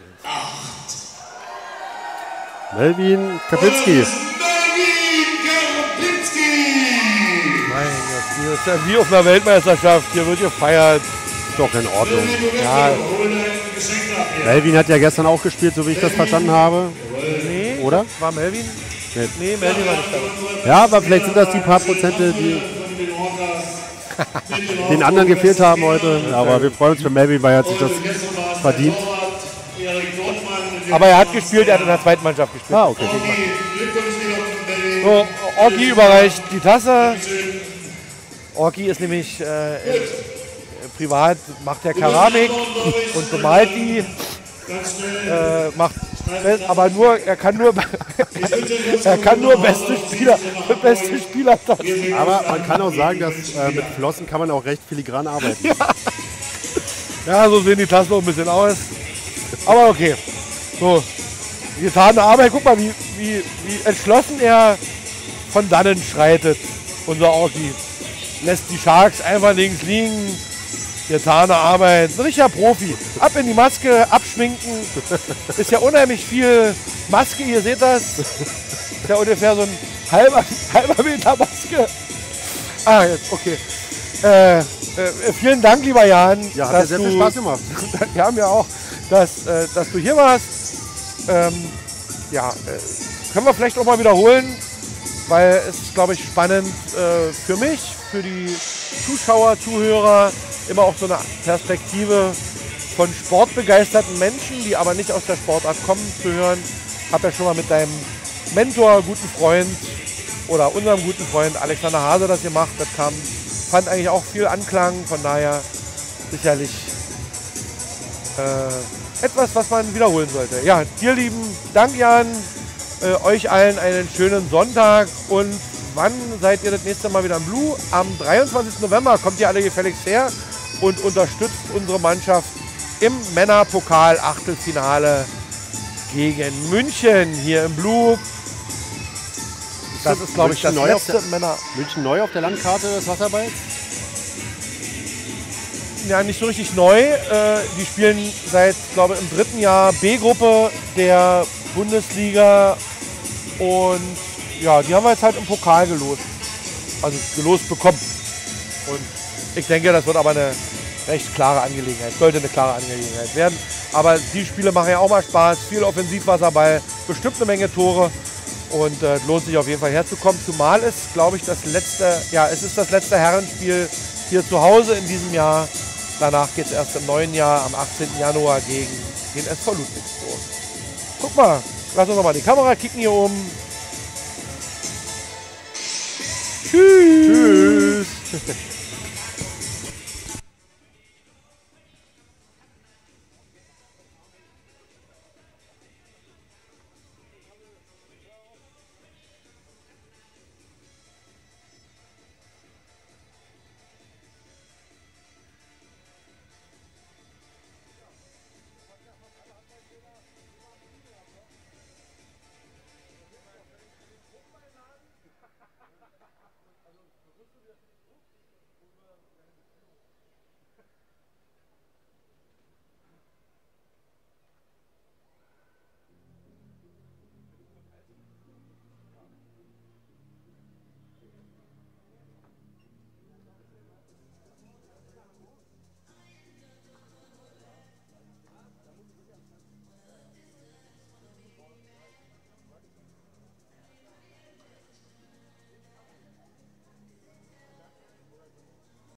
Speaker 2: Melvin Kapinski.
Speaker 1: Mein Gott, hier ist ja wie auf einer Weltmeisterschaft. Hier wird gefeiert.
Speaker 2: Ist doch in Ordnung.
Speaker 1: Ja,
Speaker 2: Melvin hat ja gestern auch gespielt, so wie ich das verstanden habe.
Speaker 1: nee,
Speaker 2: Oder?
Speaker 1: war Melvin?
Speaker 2: Nee.
Speaker 1: Nee, Melvin war nicht dabei.
Speaker 2: Ja, aber vielleicht sind das die paar Prozente, die den anderen gefehlt haben heute. Aber wir freuen uns für Melvin, weil er hat sich das verdient.
Speaker 1: Aber er hat gespielt, er hat in der zweiten Mannschaft gespielt.
Speaker 2: Ah, okay.
Speaker 1: So, Orki überreicht die Tasse. Orki ist nämlich privat, macht er Keramik und bemalt die. Aber nur, er kann nur beste Spieler Tassen.
Speaker 2: Aber man kann auch sagen, dass mit Flossen kann man auch recht filigran arbeiten.
Speaker 1: Ja, so sehen die Tassen auch ein bisschen aus. Aber okay. So, getane Arbeit. Guck mal, wie entschlossen er von dannen schreitet, unser Orki. Lässt die Sharks einfach links liegen. Getane Arbeit. Ein richtiger Profi. Ab in die Maske, abschminken. Ist ja unheimlich viel Maske, ihr seht das. Ist ja ungefähr so ein halber Meter Maske. Ah, jetzt, okay. Vielen Dank, lieber Jan.
Speaker 2: Ja, hat ja sehr viel Spaß gemacht.
Speaker 1: Wir haben ja auch, dass du hier warst. Können wir vielleicht auch mal wiederholen, weil es ist, glaube ich, spannend für mich, für die Zuschauer, Zuhörer, immer auch so eine Perspektive von sportbegeisterten Menschen, die aber nicht aus der Sportart kommen, zu hören. Ich habe ja schon mal mit deinem Mentor, guten Freund oder unserem guten Freund Alexander Hase das gemacht. Das fand eigentlich auch viel Anklang, von daher sicherlich etwas, was man wiederholen sollte. Ja, dir lieben Dank, Jan, euch allen einen schönen Sonntag und wann seid ihr das nächste Mal wieder im Blue? Am 23. November kommt ihr alle gefälligst her und unterstützt unsere Mannschaft im Männerpokal-Achtelfinale gegen München hier im Blue. Das ist, glaube ich, das letzte Männer.
Speaker 2: München neu auf der Landkarte des Wasserballs?
Speaker 1: Ja, nicht so richtig neu. Die spielen seit, glaube ich, im 3. Jahr B-Gruppe der Bundesliga. Und ja, die haben wir jetzt halt im Pokal gelost. Also gelost bekommen. Und ich denke, das wird aber eine recht klare Angelegenheit. Sollte eine klare Angelegenheit werden. Aber die Spiele machen ja auch mal Spaß. Viel Offensivwasserball, bestimmt eine Menge Tore. Und lohnt sich auf jeden Fall herzukommen. Zumal es, glaube ich, es ist das letzte Herrenspiel hier zu Hause in diesem Jahr. Danach geht es erst im neuen Jahr, am 18. Januar gegen den SV Ludwigsburg. Guck mal, lass uns noch mal die Kamera kicken hier oben. Tschüss.